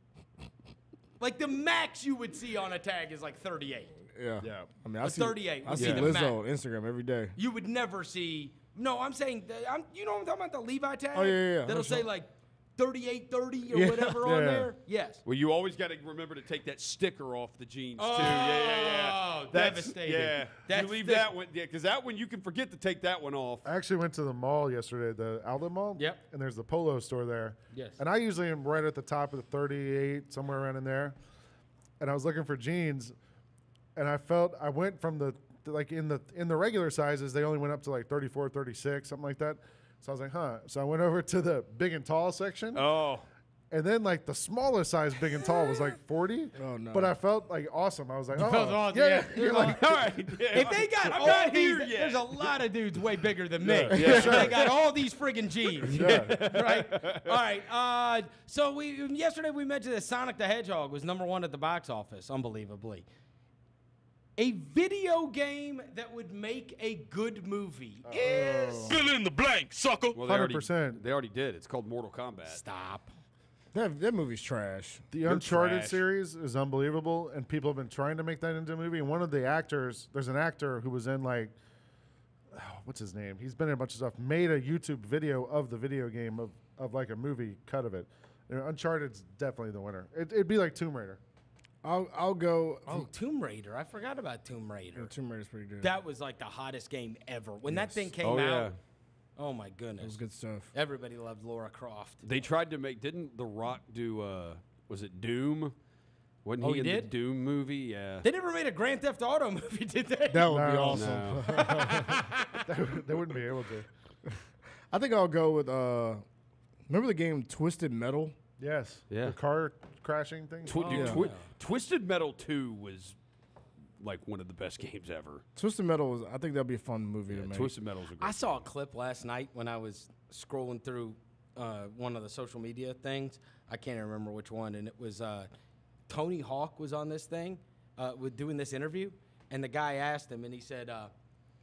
Like the max you would see on a tag is like thirty-eight. Yeah. Yeah. I mean, I A see thirty-eight I would see be the Lizzo max. on Instagram every day. You would never see. No, I'm saying. The, I'm, you know what I'm talking about? The Levi tag. Oh, yeah, yeah, yeah. That'll I'm say sure. like thirty-eight thirty or Yeah. whatever on Yeah. there. Yes. Well, you always got to remember to take that sticker off the jeans Oh, too. Yeah, yeah, yeah. That's- devastating. Yeah, That's you leave the- that one. Yeah, because that one you can forget to take that one off. I actually went to the mall yesterday, the outlet mall. Yep. And there's the Polo store there. Yes. And I usually am right at the top of the thirty-eight, somewhere around in there. And I was looking for jeans, and I felt I went from the like in the in the regular sizes, they only went up to like thirty-four, thirty-six, something like that. So I was like, huh. So I went over to the big and tall section. Oh. And then like the smallest size big and tall was like forty. Oh, no. But I felt like awesome. I was like, oh, felt awesome, yeah. yeah. You're like, All right. Yeah. If they got I'm all not these, here yet. there's a lot of dudes way bigger than me. Yeah, yeah, sure. They got all these friggin' jeans. Yeah. Right? All right. Uh, so we yesterday we mentioned that Sonic the Hedgehog was number one at the box office, unbelievably. A video game that would make a good movie is Fill in the blank, sucker. Well, they already- one hundred percent. They already did. It's called Mortal Kombat. Stop. That, that movie's trash. The You're Uncharted trash. series is unbelievable, and people have been trying to make that into a movie. And one of the actors, there's an actor who was in like, oh, what's his name? He's been in a bunch of stuff. Made a YouTube video of the video game of, of like a movie cut of it. You know, Uncharted's definitely the winner. It, it'd be like Tomb Raider. I'll I'll go. Oh, Tomb Raider. I forgot about Tomb Raider. Yeah, Tomb Raider's pretty good. That was like the hottest game ever. When that Yes. thing came Oh, out, yeah. oh my goodness. That was good stuff. Everybody loved Laura Croft. They tried to make. Didn't The Rock do? Uh, was it Doom? Wasn't Oh, he he in did? the Doom movie? Yeah. They never made a Grand Theft Auto movie, did they? That would be No. awesome. they, they wouldn't be able to. I think I'll go with. uh Remember the game Twisted Metal? Yes. Yeah. The car crashing thing. Twi- dude, yeah. Twi- Twisted Metal two was like one of the best games ever. Twisted Metal was. I think that'll be a fun movie Yeah, to make. Twisted Metal's a great. I saw a clip last night when I was scrolling through uh, one of the social media things. I can't remember which one, and it was uh, Tony Hawk was on this thing, uh, with doing this interview, and the guy asked him, and he said, uh,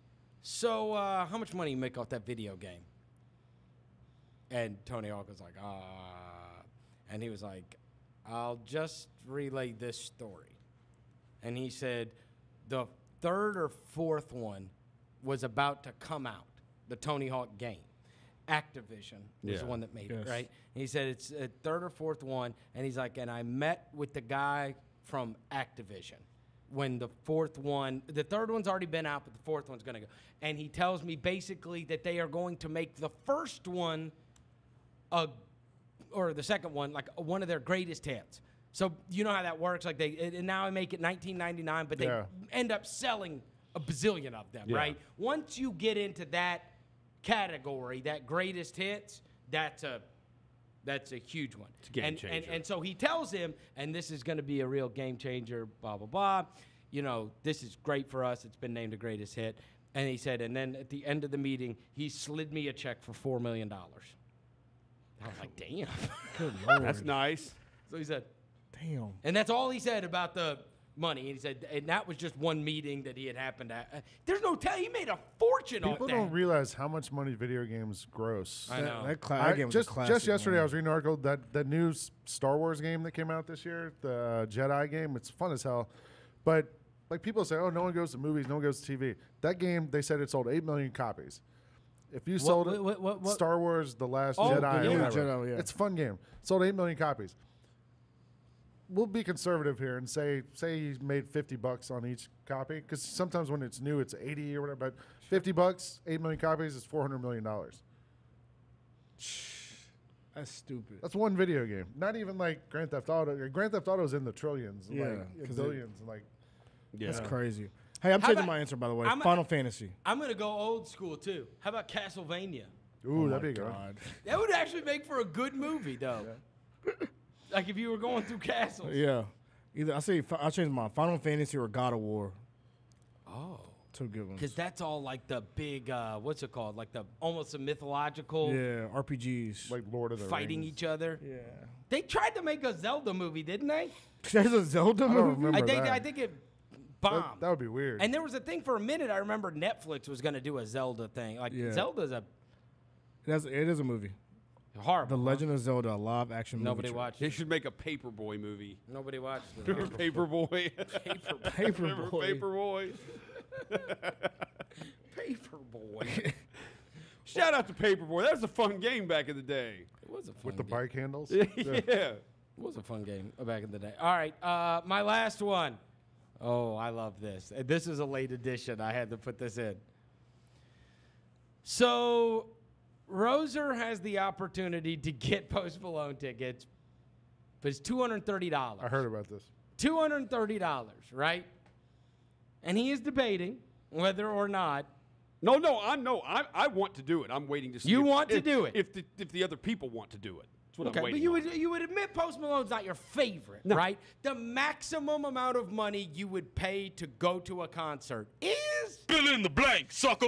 so uh, how much money you make off that video game? And Tony Hawk was like, ah. And he was like, I'll just relay this story. And he said the third or fourth one was about to come out, the Tony Hawk game. Activision was Yeah. the one that made Yes. it, right? And he said it's a third or fourth one, and he's like, and I met with the guy from Activision when the fourth one, the third one's already been out, but the fourth one's gonna go. And he tells me basically that they are going to make the first one, a, or the second one, like one of their greatest hits. So you know how that works? Like they, and now I make it nineteen ninety-nine, but they Yeah. end up selling a bazillion of them, Yeah. right? Once you get into that category, that greatest hits, that's a that's a huge one. It's a game and, changer. And, and so he tells him, and this is going to be a real game changer, blah, blah, blah. You know, this is great for us. It's been named the greatest hit. And he said, and then at the end of the meeting, he slid me a check for four million dollars. I was like, damn. Good Lord. That's nice. So he said, Damn. and that's all he said about the money. And he said, and that was just one meeting that he had happened at. Uh, there's no tell. He made a fortune off People that. don't realize how much money video games gross. I know. That, cla- I- that game was just a classic, just yesterday, man. I was reading an article that the new S- Star Wars game that came out this year, the uh, Jedi game. It's fun as hell, but like people say, oh, no one goes to movies, no one goes to T V. That game, they said it sold eight million copies. If you sold it, what- what- what- Star Wars: The Last Oh, Jedi, yeah. or whatever, Jedi, yeah. it's a fun game. Sold eight million copies. We'll be conservative here and say say he made fifty bucks on each copy, because sometimes when it's new, it's eighty or whatever. But fifty bucks, eight million copies is four hundred million dollars. That's stupid. That's one video game. Not even like Grand Theft Auto. Grand Theft Auto is in the trillions, Yeah, like 'cause billions, and like Yeah. That's crazy. Hey, I'm How changing about- my answer, by the way. I'm- Final Fantasy. I'm going to go old school, too. How about Castlevania? ooh, Oh that'd my be good. God. That would actually make for a good movie, though. Like if you were going through castles. Yeah. Either I say fi- I'll change mine. Final Fantasy or God of War. Oh. Two good ones. Because that's all like the big, uh, what's it called? Like the almost a mythological Yeah, R P Gs. Like Lord of the fighting Rings. each other. Yeah. They tried to make a Zelda movie, didn't they? There's a Zelda I don't movie. remember I think that. I think it That, bombed. that would be weird. And there was a thing for a minute. I remember Netflix was going to do a Zelda thing. Like Yeah. Zelda's a That's, it is a movie. horrible. The huh? Legend of Zelda, a live action movie. Nobody tra- watched. They it. should make a Paperboy movie. Nobody watched it. Remember Paperboy? Paperboy. Paperboy. Paperboy. Shout out to Paperboy. That was a fun game back in the day. It was a fun with the game. bike handles. Yeah. It was a fun game back in the day. All right, uh, my last one. Oh, I love this. Uh, This is a late edition. I had to put this in. So, Roser has the opportunity to get Post Malone tickets, but it's two hundred thirty dollars. I heard about this. two hundred thirty dollars, right? And he is debating whether or not. No, no, I know. I, I want to do it. I'm waiting to see. You if- want to if- do it? If the, if the other people want to do it. That's what Okay, I'm but waiting you on. would you would admit Post Malone's not your favorite, No. right? The maximum amount of money you would pay to go to a concert is Fill in the blank, sucker.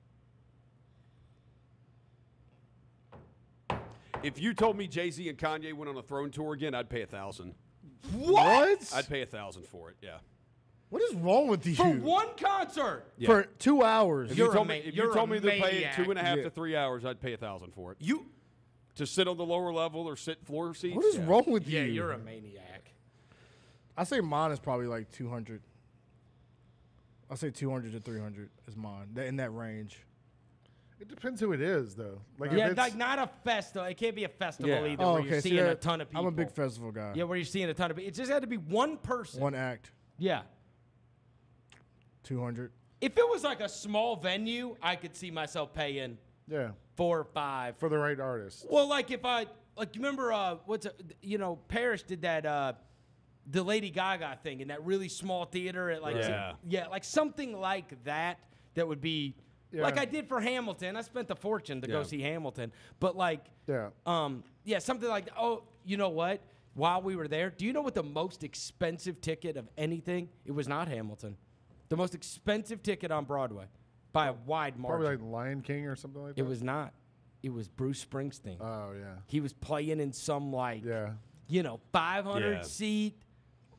If you told me Jay-Z and Kanye went on a Throne tour again, I'd pay a thousand. what? I'd pay a thousand for it. Yeah. What is wrong with you? For one concert. Yeah. For two hours. If You're you a told ma- me, if you're you a told me to pay it maniac. two and a half Yeah. to three hours, I'd pay a thousand for it. You To sit on the lower level or sit floor seats. What is yeah. wrong with Yeah, you? you're a maniac. I say mine is probably like two hundred. I say two hundred to three hundred is mine. That, in that range. It depends who it is, though. Like Yeah, if it's, like not a festival. It can't be a festival Yeah. either Oh, where okay. you're see, seeing a that- ton of people. I'm a big festival guy. Yeah, where you're seeing a ton of people. It just had to be one person. One act. Yeah. two hundred. If it was like a small venue, I could see myself paying yeah, four or five. for the right artist. Well, like if I like, you remember uh, what's a, you know, Parrish did that uh, the Lady Gaga thing in that really small theater at like Yeah. yeah, like something like that. That would be like Yeah. I did for Hamilton. I spent a fortune to go Yeah. see Hamilton, but like Yeah. um yeah, something like oh, you know what? While we were there, do you know what the most expensive ticket of anything? It was not Hamilton. The most expensive ticket on Broadway by a wide margin. Probably like Lion King or something like that. It was not. It was Bruce Springsteen. Oh yeah. He was playing in some like, Yeah. you know, five hundred Yeah. seat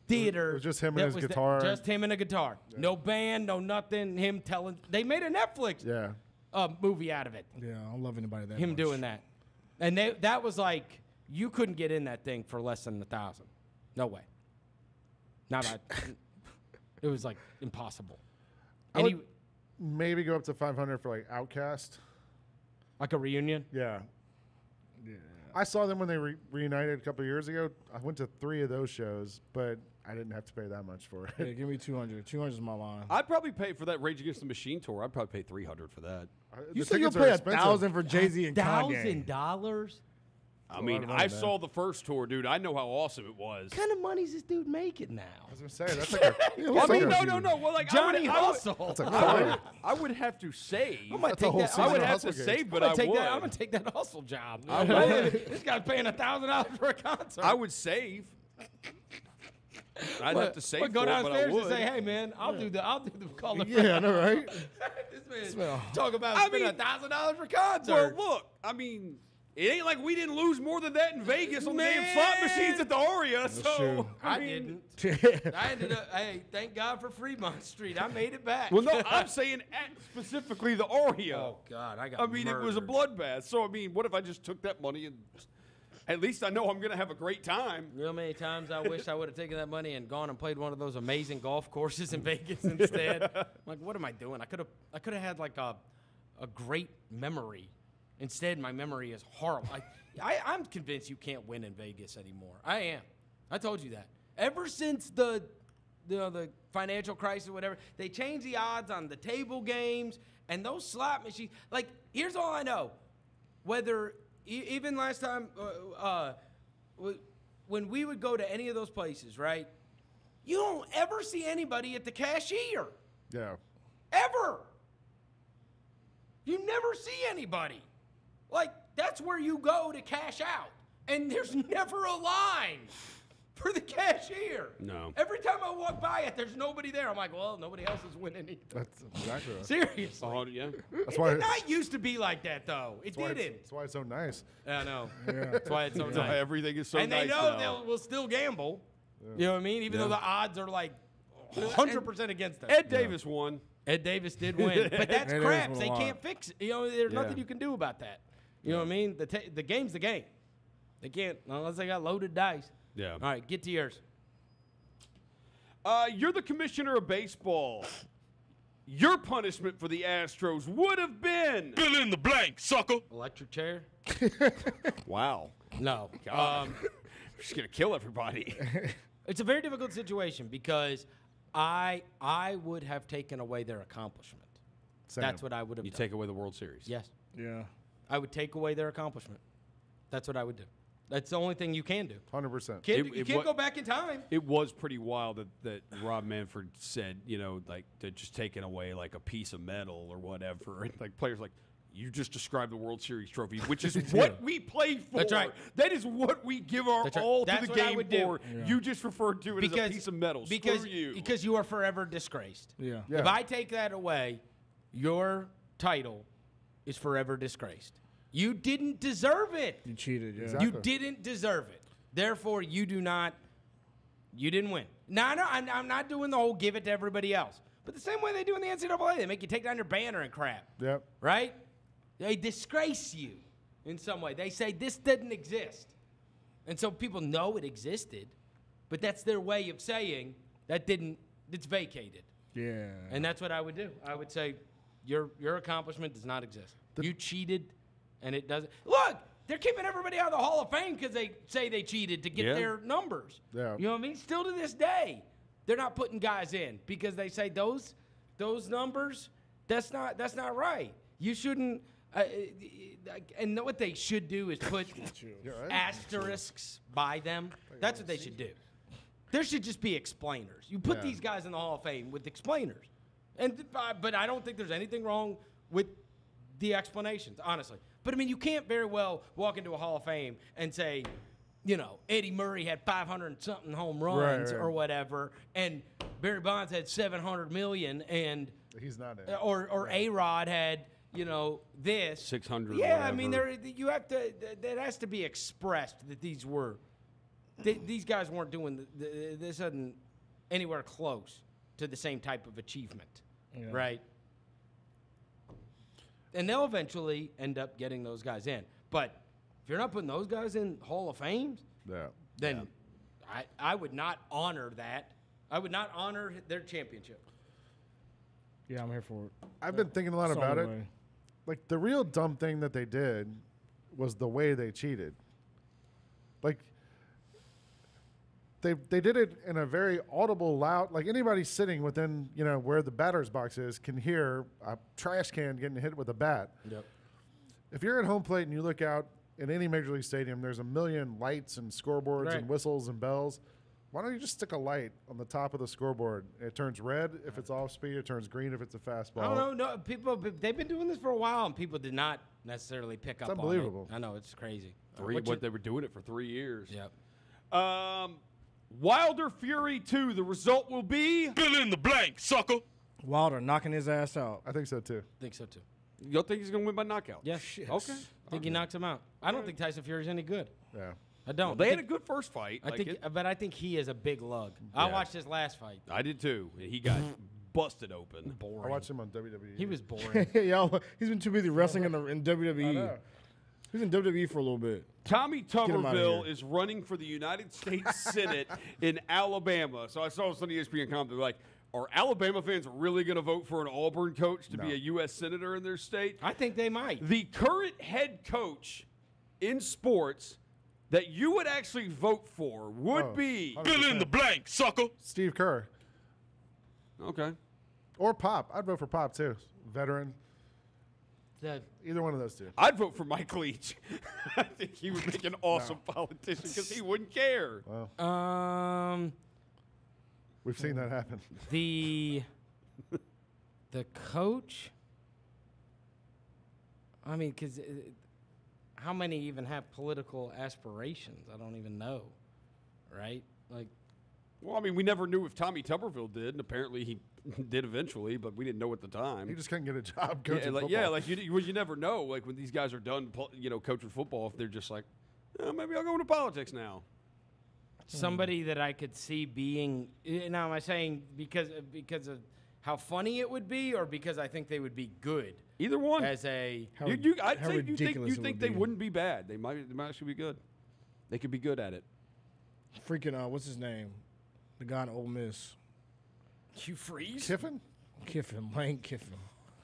theater. It was just him and that his was the- guitar. just him and a guitar. No band, no nothing. Him telling. They made a Netflix Yeah. uh, movie out of it. Yeah, I don't love anybody that him much. doing that, and they, that was like you couldn't get in that thing for less than a thousand. No way. Not a, it was like impossible. I And would he, maybe go up to five hundred for like Outcast. like a reunion. Yeah. Yeah. I saw them when they re- reunited a couple of years ago. I went to three of those shows, but I didn't have to pay that much for it. Yeah, give me two hundred. two hundred is my line. I'd probably pay for that Rage Against the Machine tour. I'd probably pay three hundred for that. You said you'll pay a thousand for Jay-Z and Kanye. Thousand dollars. I mean, I saw the first tour, dude. I know how awesome it was. What kind of money is this dude making now? I was gonna say that's like a. I mean, no, no, no. Well, like Johnny I would, Hustle. That's a I would, quarter. I would have to save. I might That's a take whole that. season I would of have to Hustle save, gigs. but I'm I gonna take would. that. I'm gonna take that hustle job. I would. This guy's paying a thousand dollars for a concert. I would save. I'd have to save. But go for it, but I downstairs and would. say, "Hey, man, I'll do the, I'll do the color." Yeah, I know, right? This man talk about I spending a mean- thousand dollars for Well, concert. look. I mean, it ain't like we didn't lose more than that in Vegas on the damn slot machines at the Aria. So true. I, I mean, didn't. I ended up. Hey, thank God for Fremont Street. I made it back. well, no, I'm saying at specifically the Aria. Oh God, I got. I mean, it was a murdered. bloodbath. So I mean, what if I just took that money and at least I know I'm gonna have a great time. You know how many times I wish I would have taken that money and gone and played one of those amazing golf courses in Vegas instead? I'm like, what am I doing? I could have I could have had like a a great memory. Instead, my memory is horrible. I, I I'm convinced you can't win in Vegas anymore. I am. I told you that. Ever since the the the financial crisis or whatever, they changed the odds on the table games and those slot machines. Like, here's all I know. Whether e- even last time uh, uh w- when we would go to any of those places, right? You don't ever see anybody at the cashier. Yeah. Ever. You never see anybody. Like, that's where you go to cash out. And there's never a line for the cashier. No. Every time I walk by it, there's nobody there. I'm like, well, nobody else is winning either. That's exactly right. Seriously. Oh, yeah. That's It why. did not used to be like that, though. It That's why, it's, didn't. that's why it's so nice. I know. That's why it's so That's why nice. everything is so and nice they know now. they'll will still gamble. You know what I mean? Even Yeah. though the odds are like one hundred percent against them. Ed Davis won. Ed Davis did win, but that's Ed Davis crap. won a They lot. can't fix it. You know, there's Yeah. nothing you can do about that. You know what I mean? The ta the game's the game. They can't unless they got loaded dice. Yeah. All right, get to yours. Uh, you're the commissioner of baseball. Your punishment for the Astros would have been Fill in the blank, sucker. Electric chair? wow. No. God. Um, Just gonna kill everybody. it's a very difficult situation because I I would have taken away their accomplishment. Same. That's what I would have You done. take away the World Series. Yes. Yeah. I would take away their accomplishment. That's what I would do. That's the only thing you can do. one hundred percent. Can't, It- you it can't wa- go back in time. It was pretty wild that, that Rob Manfred said, you know, like they're just taking away like a piece of metal or whatever. And like players like, you just described the World Series trophy, which is what we play for. That's right. That is what we give our That's right. all That's to the what I game would do. for. You just referred to it as a piece of metal. Because, Screw you. because you are forever disgraced. Yeah. Yeah. If I take that away, your title is forever disgraced. You didn't deserve it. You cheated, yeah. Exactly. You didn't deserve it. Therefore, you do not. You didn't win. Now, no, I'm, I'm not doing the whole give it to everybody else. But the same way they do in the N C double A, they make you take down your banner and crap. Yep. Right? They disgrace you in some way. They say this didn't exist. And so people know it existed, but that's their way of saying that didn't, it's vacated. Yeah. And that's what I would do. I would say your your accomplishment does not exist. You cheated, and it doesn't. Look, they're keeping everybody out of the Hall of Fame because they say they cheated to get Yeah. their numbers. Yeah. You know what I mean? Still to this day, they're not putting guys in because they say those those numbers. That's not that's not right. You shouldn't. Uh, uh, and what they should do is put asterisks by them. That's what they should do. There should just be explainers. You put Yeah. these guys in the Hall of Fame with explainers. And uh, but I don't think there's anything wrong with the explanations, honestly. But I mean, you can't very well walk into a Hall of Fame and say, you know, Eddie Murray had five hundred and something home runs Right, right. or whatever, and Barry Bonds had seven hundred million, and He's not in. or or A Rod had, you know, this six hundred. Yeah, I mean, there you have to. th- That has to be expressed that these were th- these guys weren't doing the, the, this isn't anywhere close to the same type of achievement, Yeah. right? And they'll eventually end up getting those guys in. But if you're not putting those guys in Hall of Fames, Yeah. then I, I would not honor that. I would not honor their championship. Yeah, I'm here for it. I've been thinking a lot That's the about it. only way. Like the real dumb thing that they did was the way they cheated. Like they they did it in a very audible, loud. Like anybody sitting within you know where the batter's box is can hear a trash can getting hit with a bat. Yep. If you're at home plate and you look out in any major league stadium, there's a million lights and scoreboards Right. and whistles and bells. Why don't you just stick a light on the top of the scoreboard? It turns red if it's off speed. It turns green if it's a fastball. I don't know. No, people they've been doing this for a while, and people did not necessarily pick up. unbelievable. on it. I know it's crazy. Three, What's what your- they were doing it for three years. Yep. Um, Wilder Fury two. The result will be fill in the blank, sucker. Wilder knocking his ass out. I think so too. I think so too. You don't think he's going to win by knockout? Yes. Okay. I think he knocks him out. I don't think Tyson Fury's any good. Yeah. I don't. Well, they I had a think, good first fight. I Like think, it- but I think he is a big lug. I Yeah. watched his last fight. I did too. He got busted open. Boring. I watched him on W W E. He was boring. Yo, he's been too busy wrestling in, the, in W W E. I know. He's in W W E for a little bit. Tommy him outta Tuberville here. is running for the United States Senate in Alabama. So I saw some E S P N comment. They're like, are Alabama fans really going to vote for an Auburn coach to No. be a U S senator in their state? I think they might. The current head coach in sports that you would actually vote for would Oh, be one hundred Fill in the blank, sucker. Steve Kerr okay. or Pop. I'd vote for Pop too. Veteran. The- Either one of those two. I'd vote for Mike Leach. I think he would make an awesome politician because he wouldn't care. Well, um, we've seen that happen. the the coach. I mean, because how many even have political aspirations? I don't even know, right? Like, Well, I mean, we never knew if Tommy Tuberville did, and apparently he did eventually, but we didn't know at the time. He just couldn't get a job yeah, coaching like, football. yeah, like you, you, well, you never know. Like when these guys are done, pl- you know, coaching football, if they're just like, eh, maybe I'll go into politics now. somebody that I could see being. eh, Now, am I saying because because of how funny it would be, or because I think they would be good Either one. as a? How, you, you, I'd how say you think ridiculous you it think would they be. wouldn't be bad. They might, they might actually be good. They could be good at it. Freaking, uh, what's his name? The guy in Ole Miss. Hugh Freeze? Kiffin? Kiffin. Lane Kiffin.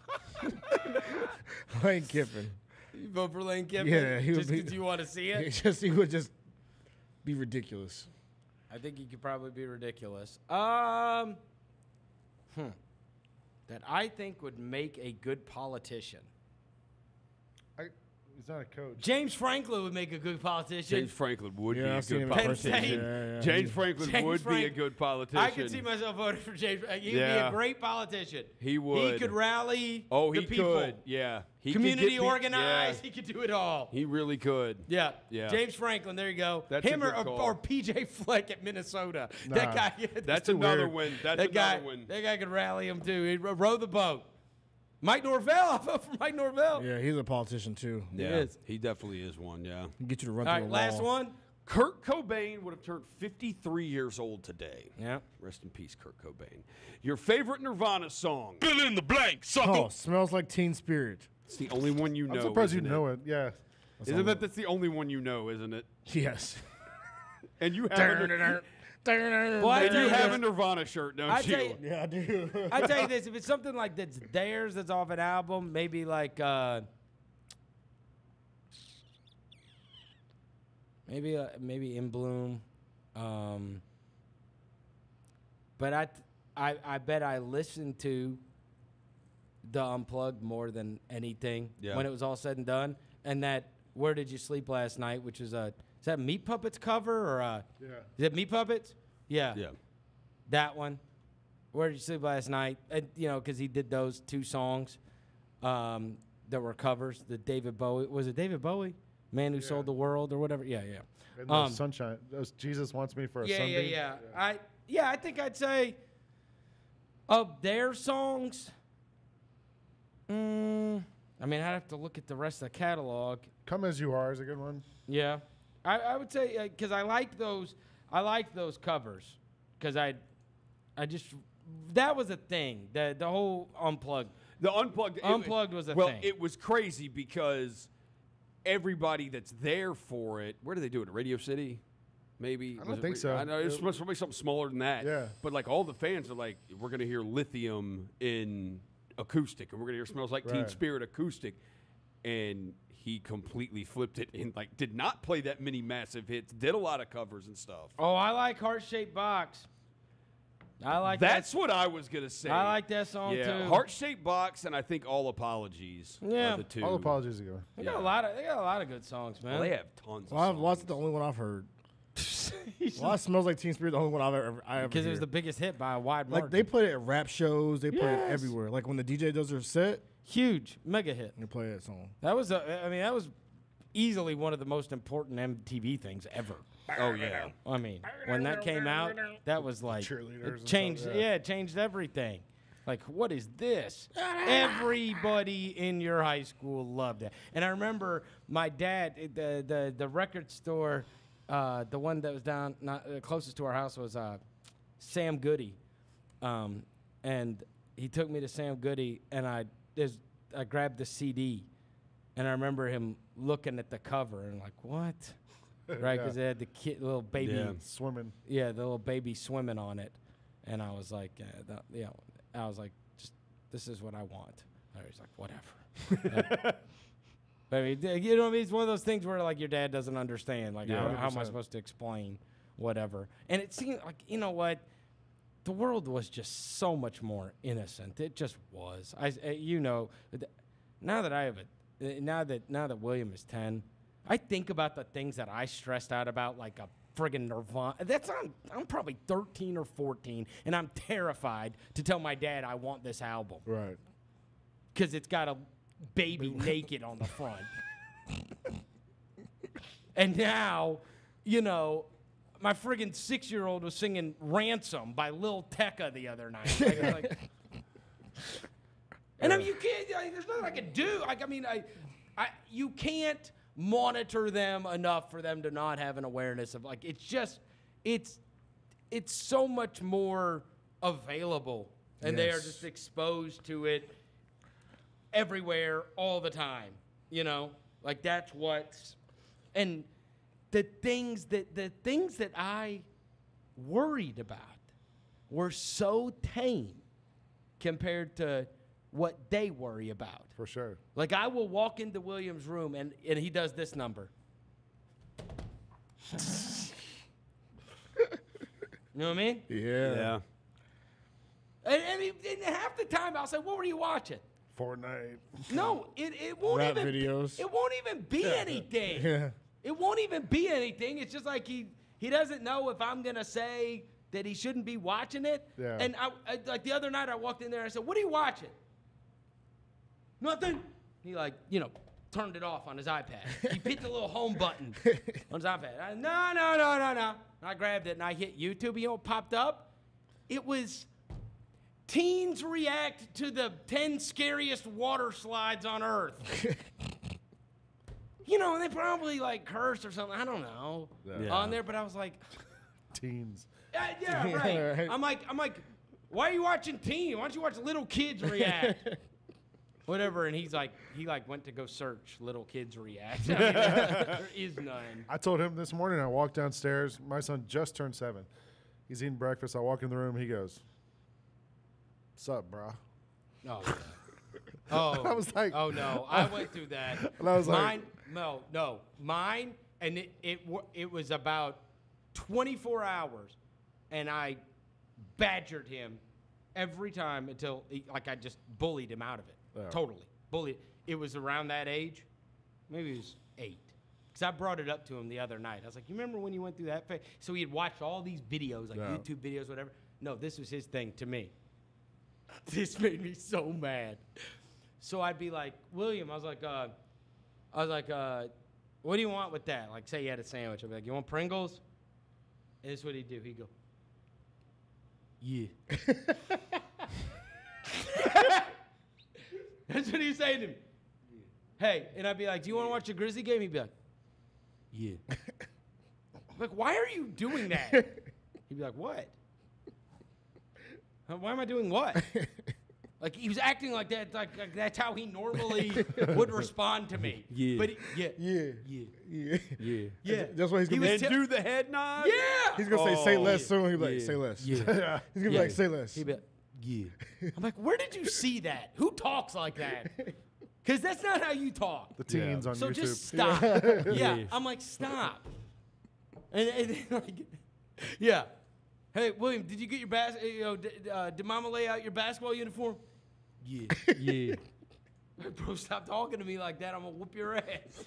Lane Kiffin. You vote for Lane Kiffin? Yeah, he would just be- because you want to see it. He just he would just be ridiculous. I think he could probably be ridiculous. Um, hmm. That I think would make a good politician. I, he's not a coach. James Franklin would make a good politician. James Franklin would Yeah, be a I've seen good him in person. politician. Yeah, yeah, yeah. James Franklin James would be a Frank- good politician. I could see myself voting for James. uh, He'd be Yeah. a great politician. He would. He could rally Oh, the he people. could. Yeah. He could Community get pe- organized. yeah. He could do it all. He really could. Yeah. Yeah. James Franklin. There you go. That's a Him or, good call. or P J Fleck at Minnesota. Nah. That guy. That's too another weird. win. That's that guy, another win. That guy could rally him too. He'd ro- row the boat. Mike Norvell. I vote for Mike Norvell. Yeah, he's a politician too. Yeah. is. He definitely is one, yeah. He get you to run All through right. a Last wall. one. Kurt Cobain would have turned fifty-three years old today. Yeah. Rest in peace, Kurt Cobain. Your favorite Nirvana song? Fill in the blank, sucker. Oh, smells like Teen Spirit. It's the only one you know. I'm surprised you isn't know it. Yeah. Isn't that that's the only one you know, isn't it? Yes. And you have a, Well, I and tell you you have this- a Nirvana shirt, don't I you? tell you- Yeah, I do. I tell you this: if it's something like that's theirs, that's off an album, maybe like uh, maybe uh, maybe In Bloom, um, but I, I I bet I listened to the Unplugged more than anything Yeah. when it was all said and done, and that Where Did You Sleep Last Night, which is a is that Meat Puppets cover or uh, Yeah. is it Meat Puppets? Yeah. Yeah. That one. Where Did You Sleep Last Night? And, you know, because he did those two songs um, that were covers. The David Bowie. Was it David Bowie? Man Who Sold the World or whatever? Yeah, yeah. And the Um, sunshine. Those Jesus wants me for a yeah, yeah, sunbeam. yeah, I yeah, I think I'd say of their songs. Mm, I mean, I'd have to look at the rest of the catalog. Come As You Are is a good one. Yeah. I, I would say because I like those. I like those covers because I, I just that was a thing. The the whole unplugged. The unplugged. Unplugged was a well, thing. Well, it was crazy because everybody that's there for it. Where do they do it? At Radio City, maybe. I don't Was it think ra- so. I know it's supposed to be something smaller than that. Yeah. But like all the fans are like, we're gonna hear Lithium in acoustic, and we're gonna hear Smells Like Teen Right. Spirit acoustic, and he completely flipped it and like did not play that many massive hits. Did a lot of covers and stuff. Oh, I like Heart Shaped Box. I like That's that. what I was gonna say. I like that song yeah, too. Heart Shaped Box, and I think All Apologies. Yeah. are the two. All apologies ago. They got a lot of they got a lot of good songs, man. Well, they have tons. Well, of I've songs. lost the only one I've heard. Well, that Smells Like Teen Spirit, the only one I've ever I ever because it was hear. the biggest hit by a wide Like margin. they play it at rap shows, they play it Yes. everywhere. Like when the D J does their set, Huge mega hit. they play that song. That was a, I mean that was easily one of the most important M T V things ever. Oh yeah. I mean, when that came out, that was like Cheerleaders it and changed. stuff, yeah. yeah. it changed everything. Like, what is this? Everybody in your high school loved it. And I remember my dad, it- the the the record store, uh, the one that was down not uh, closest to our house was uh, Sam Goody, um, and he took me to Sam Goody, and I there's, I grabbed the C D, and I remember him looking at the cover and like, what? Right, Yeah. because they had the kid, little baby, Yeah. Swimming. yeah, the little baby swimming on it, and I was like, uh, that, yeah, I was like, just this is what I want. And he's like, whatever. But I mean, d- you know what I mean? It's one of those things where like your dad doesn't understand. Like, Yeah, how, how am I one hundred percent. supposed to explain whatever? And it seemed like, you know what? The world was just so much more innocent. It just was. I, uh, you know, th- now that I have a, uh, now that now that William is ten, I think about the things that I stressed out about, like a friggin' Nirvana. That's I'm I'm probably thirteen or fourteen, and I'm terrified to tell my dad I want this album Right. because it's got a baby naked on the front. And now, you know, my friggin' six-year-old was singing "Ransom" by Lil Tecca the other night. Like, I'm like- and I mean, you can't. Like, there's nothing I can do. Like, I mean, I, I, you can't monitor them enough for them to not have an awareness of like. It's just, it's, it's so much more available, and they are Yes. just exposed to it everywhere all the time. You know, like that's what's, and the things that the things that I worried about were so tame compared to what they worry about. For sure. Like I will walk into William's room and, and he does this number. You know what I mean? Yeah. Yeah. And, and, he, and half the time I'll say, "What were you watching?" Fortnite. No, it, it won't Rap even videos. Be, it won't even be anything. Yeah. It won't even be anything. It's just like he he doesn't know if I'm gonna say that he shouldn't be watching it. Yeah. And I, I like the other night I walked in there and I said, "What are you watching?" Nothing. He like you know turned it off on his iPad. He hit the little home button on his iPad. I, no no no no no. And I grabbed it and I hit YouTube. You know what popped up? It was teens react to the ten scariest water slides on Earth. You know, and they probably like cursed or something. I don't know Yeah. on there, but I was like, Teens. yeah, yeah, right. I'm like, I'm like, why are you watching teen? Why don't you watch little kids react? Whatever. And he's like, he like went to go search little kids react. I mean, there is none. I told him this morning, I walked downstairs. My son just turned seven. He's eating breakfast. I walk in the room. He goes, "Sup, brah?" Oh, yeah. Oh, I was like- oh no, I went through that. And I was like- mine, no, no, mine, and it it wa- it was about twenty-four hours, and I badgered him every time until he, like I just bullied him out of it. Yeah. Totally bullied. It was around that age, maybe it was eight. Because I brought it up to him the other night. I was like, "You remember when you went through that phase?" So he had watched all these videos, like Yeah. YouTube videos, whatever. No, this was his thing to me. This made me so mad. So I'd be like, "William," I was like, uh, I was like, uh, "What do you want with that?" Like, say you had a sandwich. I'd be like, "You want Pringles?" And this is what he'd do. He'd go, "Yeah." That's what he'd say to me. Hey, and I'd be like, "Do you want to watch a Grizzly game?" He'd be like, "Yeah." like, why are you doing that? He'd be like, what? "Huh, Why am I doing what? Like, he was acting like that. Like, like that's how he normally would respond to me. Yeah. But he, yeah. Yeah. Yeah. Yeah. Yeah. Yeah. That's why he's He gonna was be. tell- Do the head nod? Yeah. He's gonna say, "Say Oh, less" yeah. soon. He'll be like, Yeah. "Say less." Yeah. He's gonna be Yeah. like, "Say less." He'd be like, yeah. I'm like, where did you see that? Who talks like that? Because that's not how you talk. The teens on So YouTube. just stop. Yeah. Yeah. I'm like, stop. And, and then, like, yeah. Hey, William, did you get your bas? You know, did, uh, did Mama lay out your basketball uniform? Yeah. Yeah. Like, bro, stop talking to me like that. I'm gonna whoop your ass.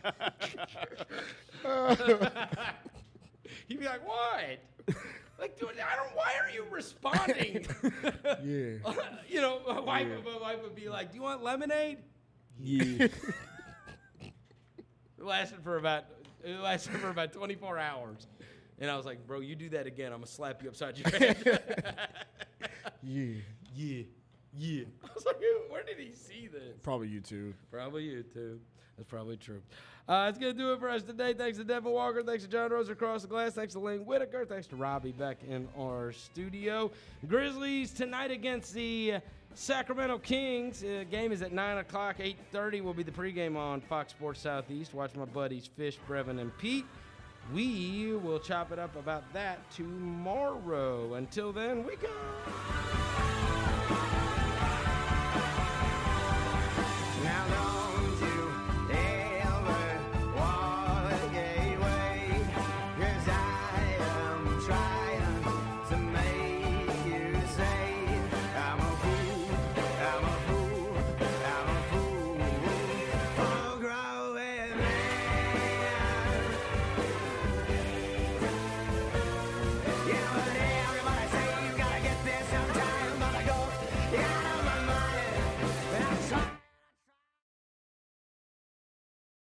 He'd be like, what? Like, dude, I don't. Why are you responding? Yeah. You know, my wife, my wife would be like, "Do you want lemonade?" Yeah. It lasted for about it lasted for about twenty-four hours, and I was like, "Bro, you do that again, I'm gonna slap you upside your head." Yeah. Yeah, yeah. I was like, "Who- where did he see this?" Probably YouTube. Probably you too. That's probably true. Uh, that's going to do it for us today. Thanks to Devin Walker. Thanks to John Rose across the glass. Thanks to Lane Whitaker. Thanks to Robbie back in our studio. Grizzlies tonight against the Sacramento Kings. Uh, game is at nine o'clock. eight thirty will be the pregame on Fox Sports Southeast. Watch my buddies Fish, Brevin, and Pete. We will chop it up about that tomorrow. Until then, we go.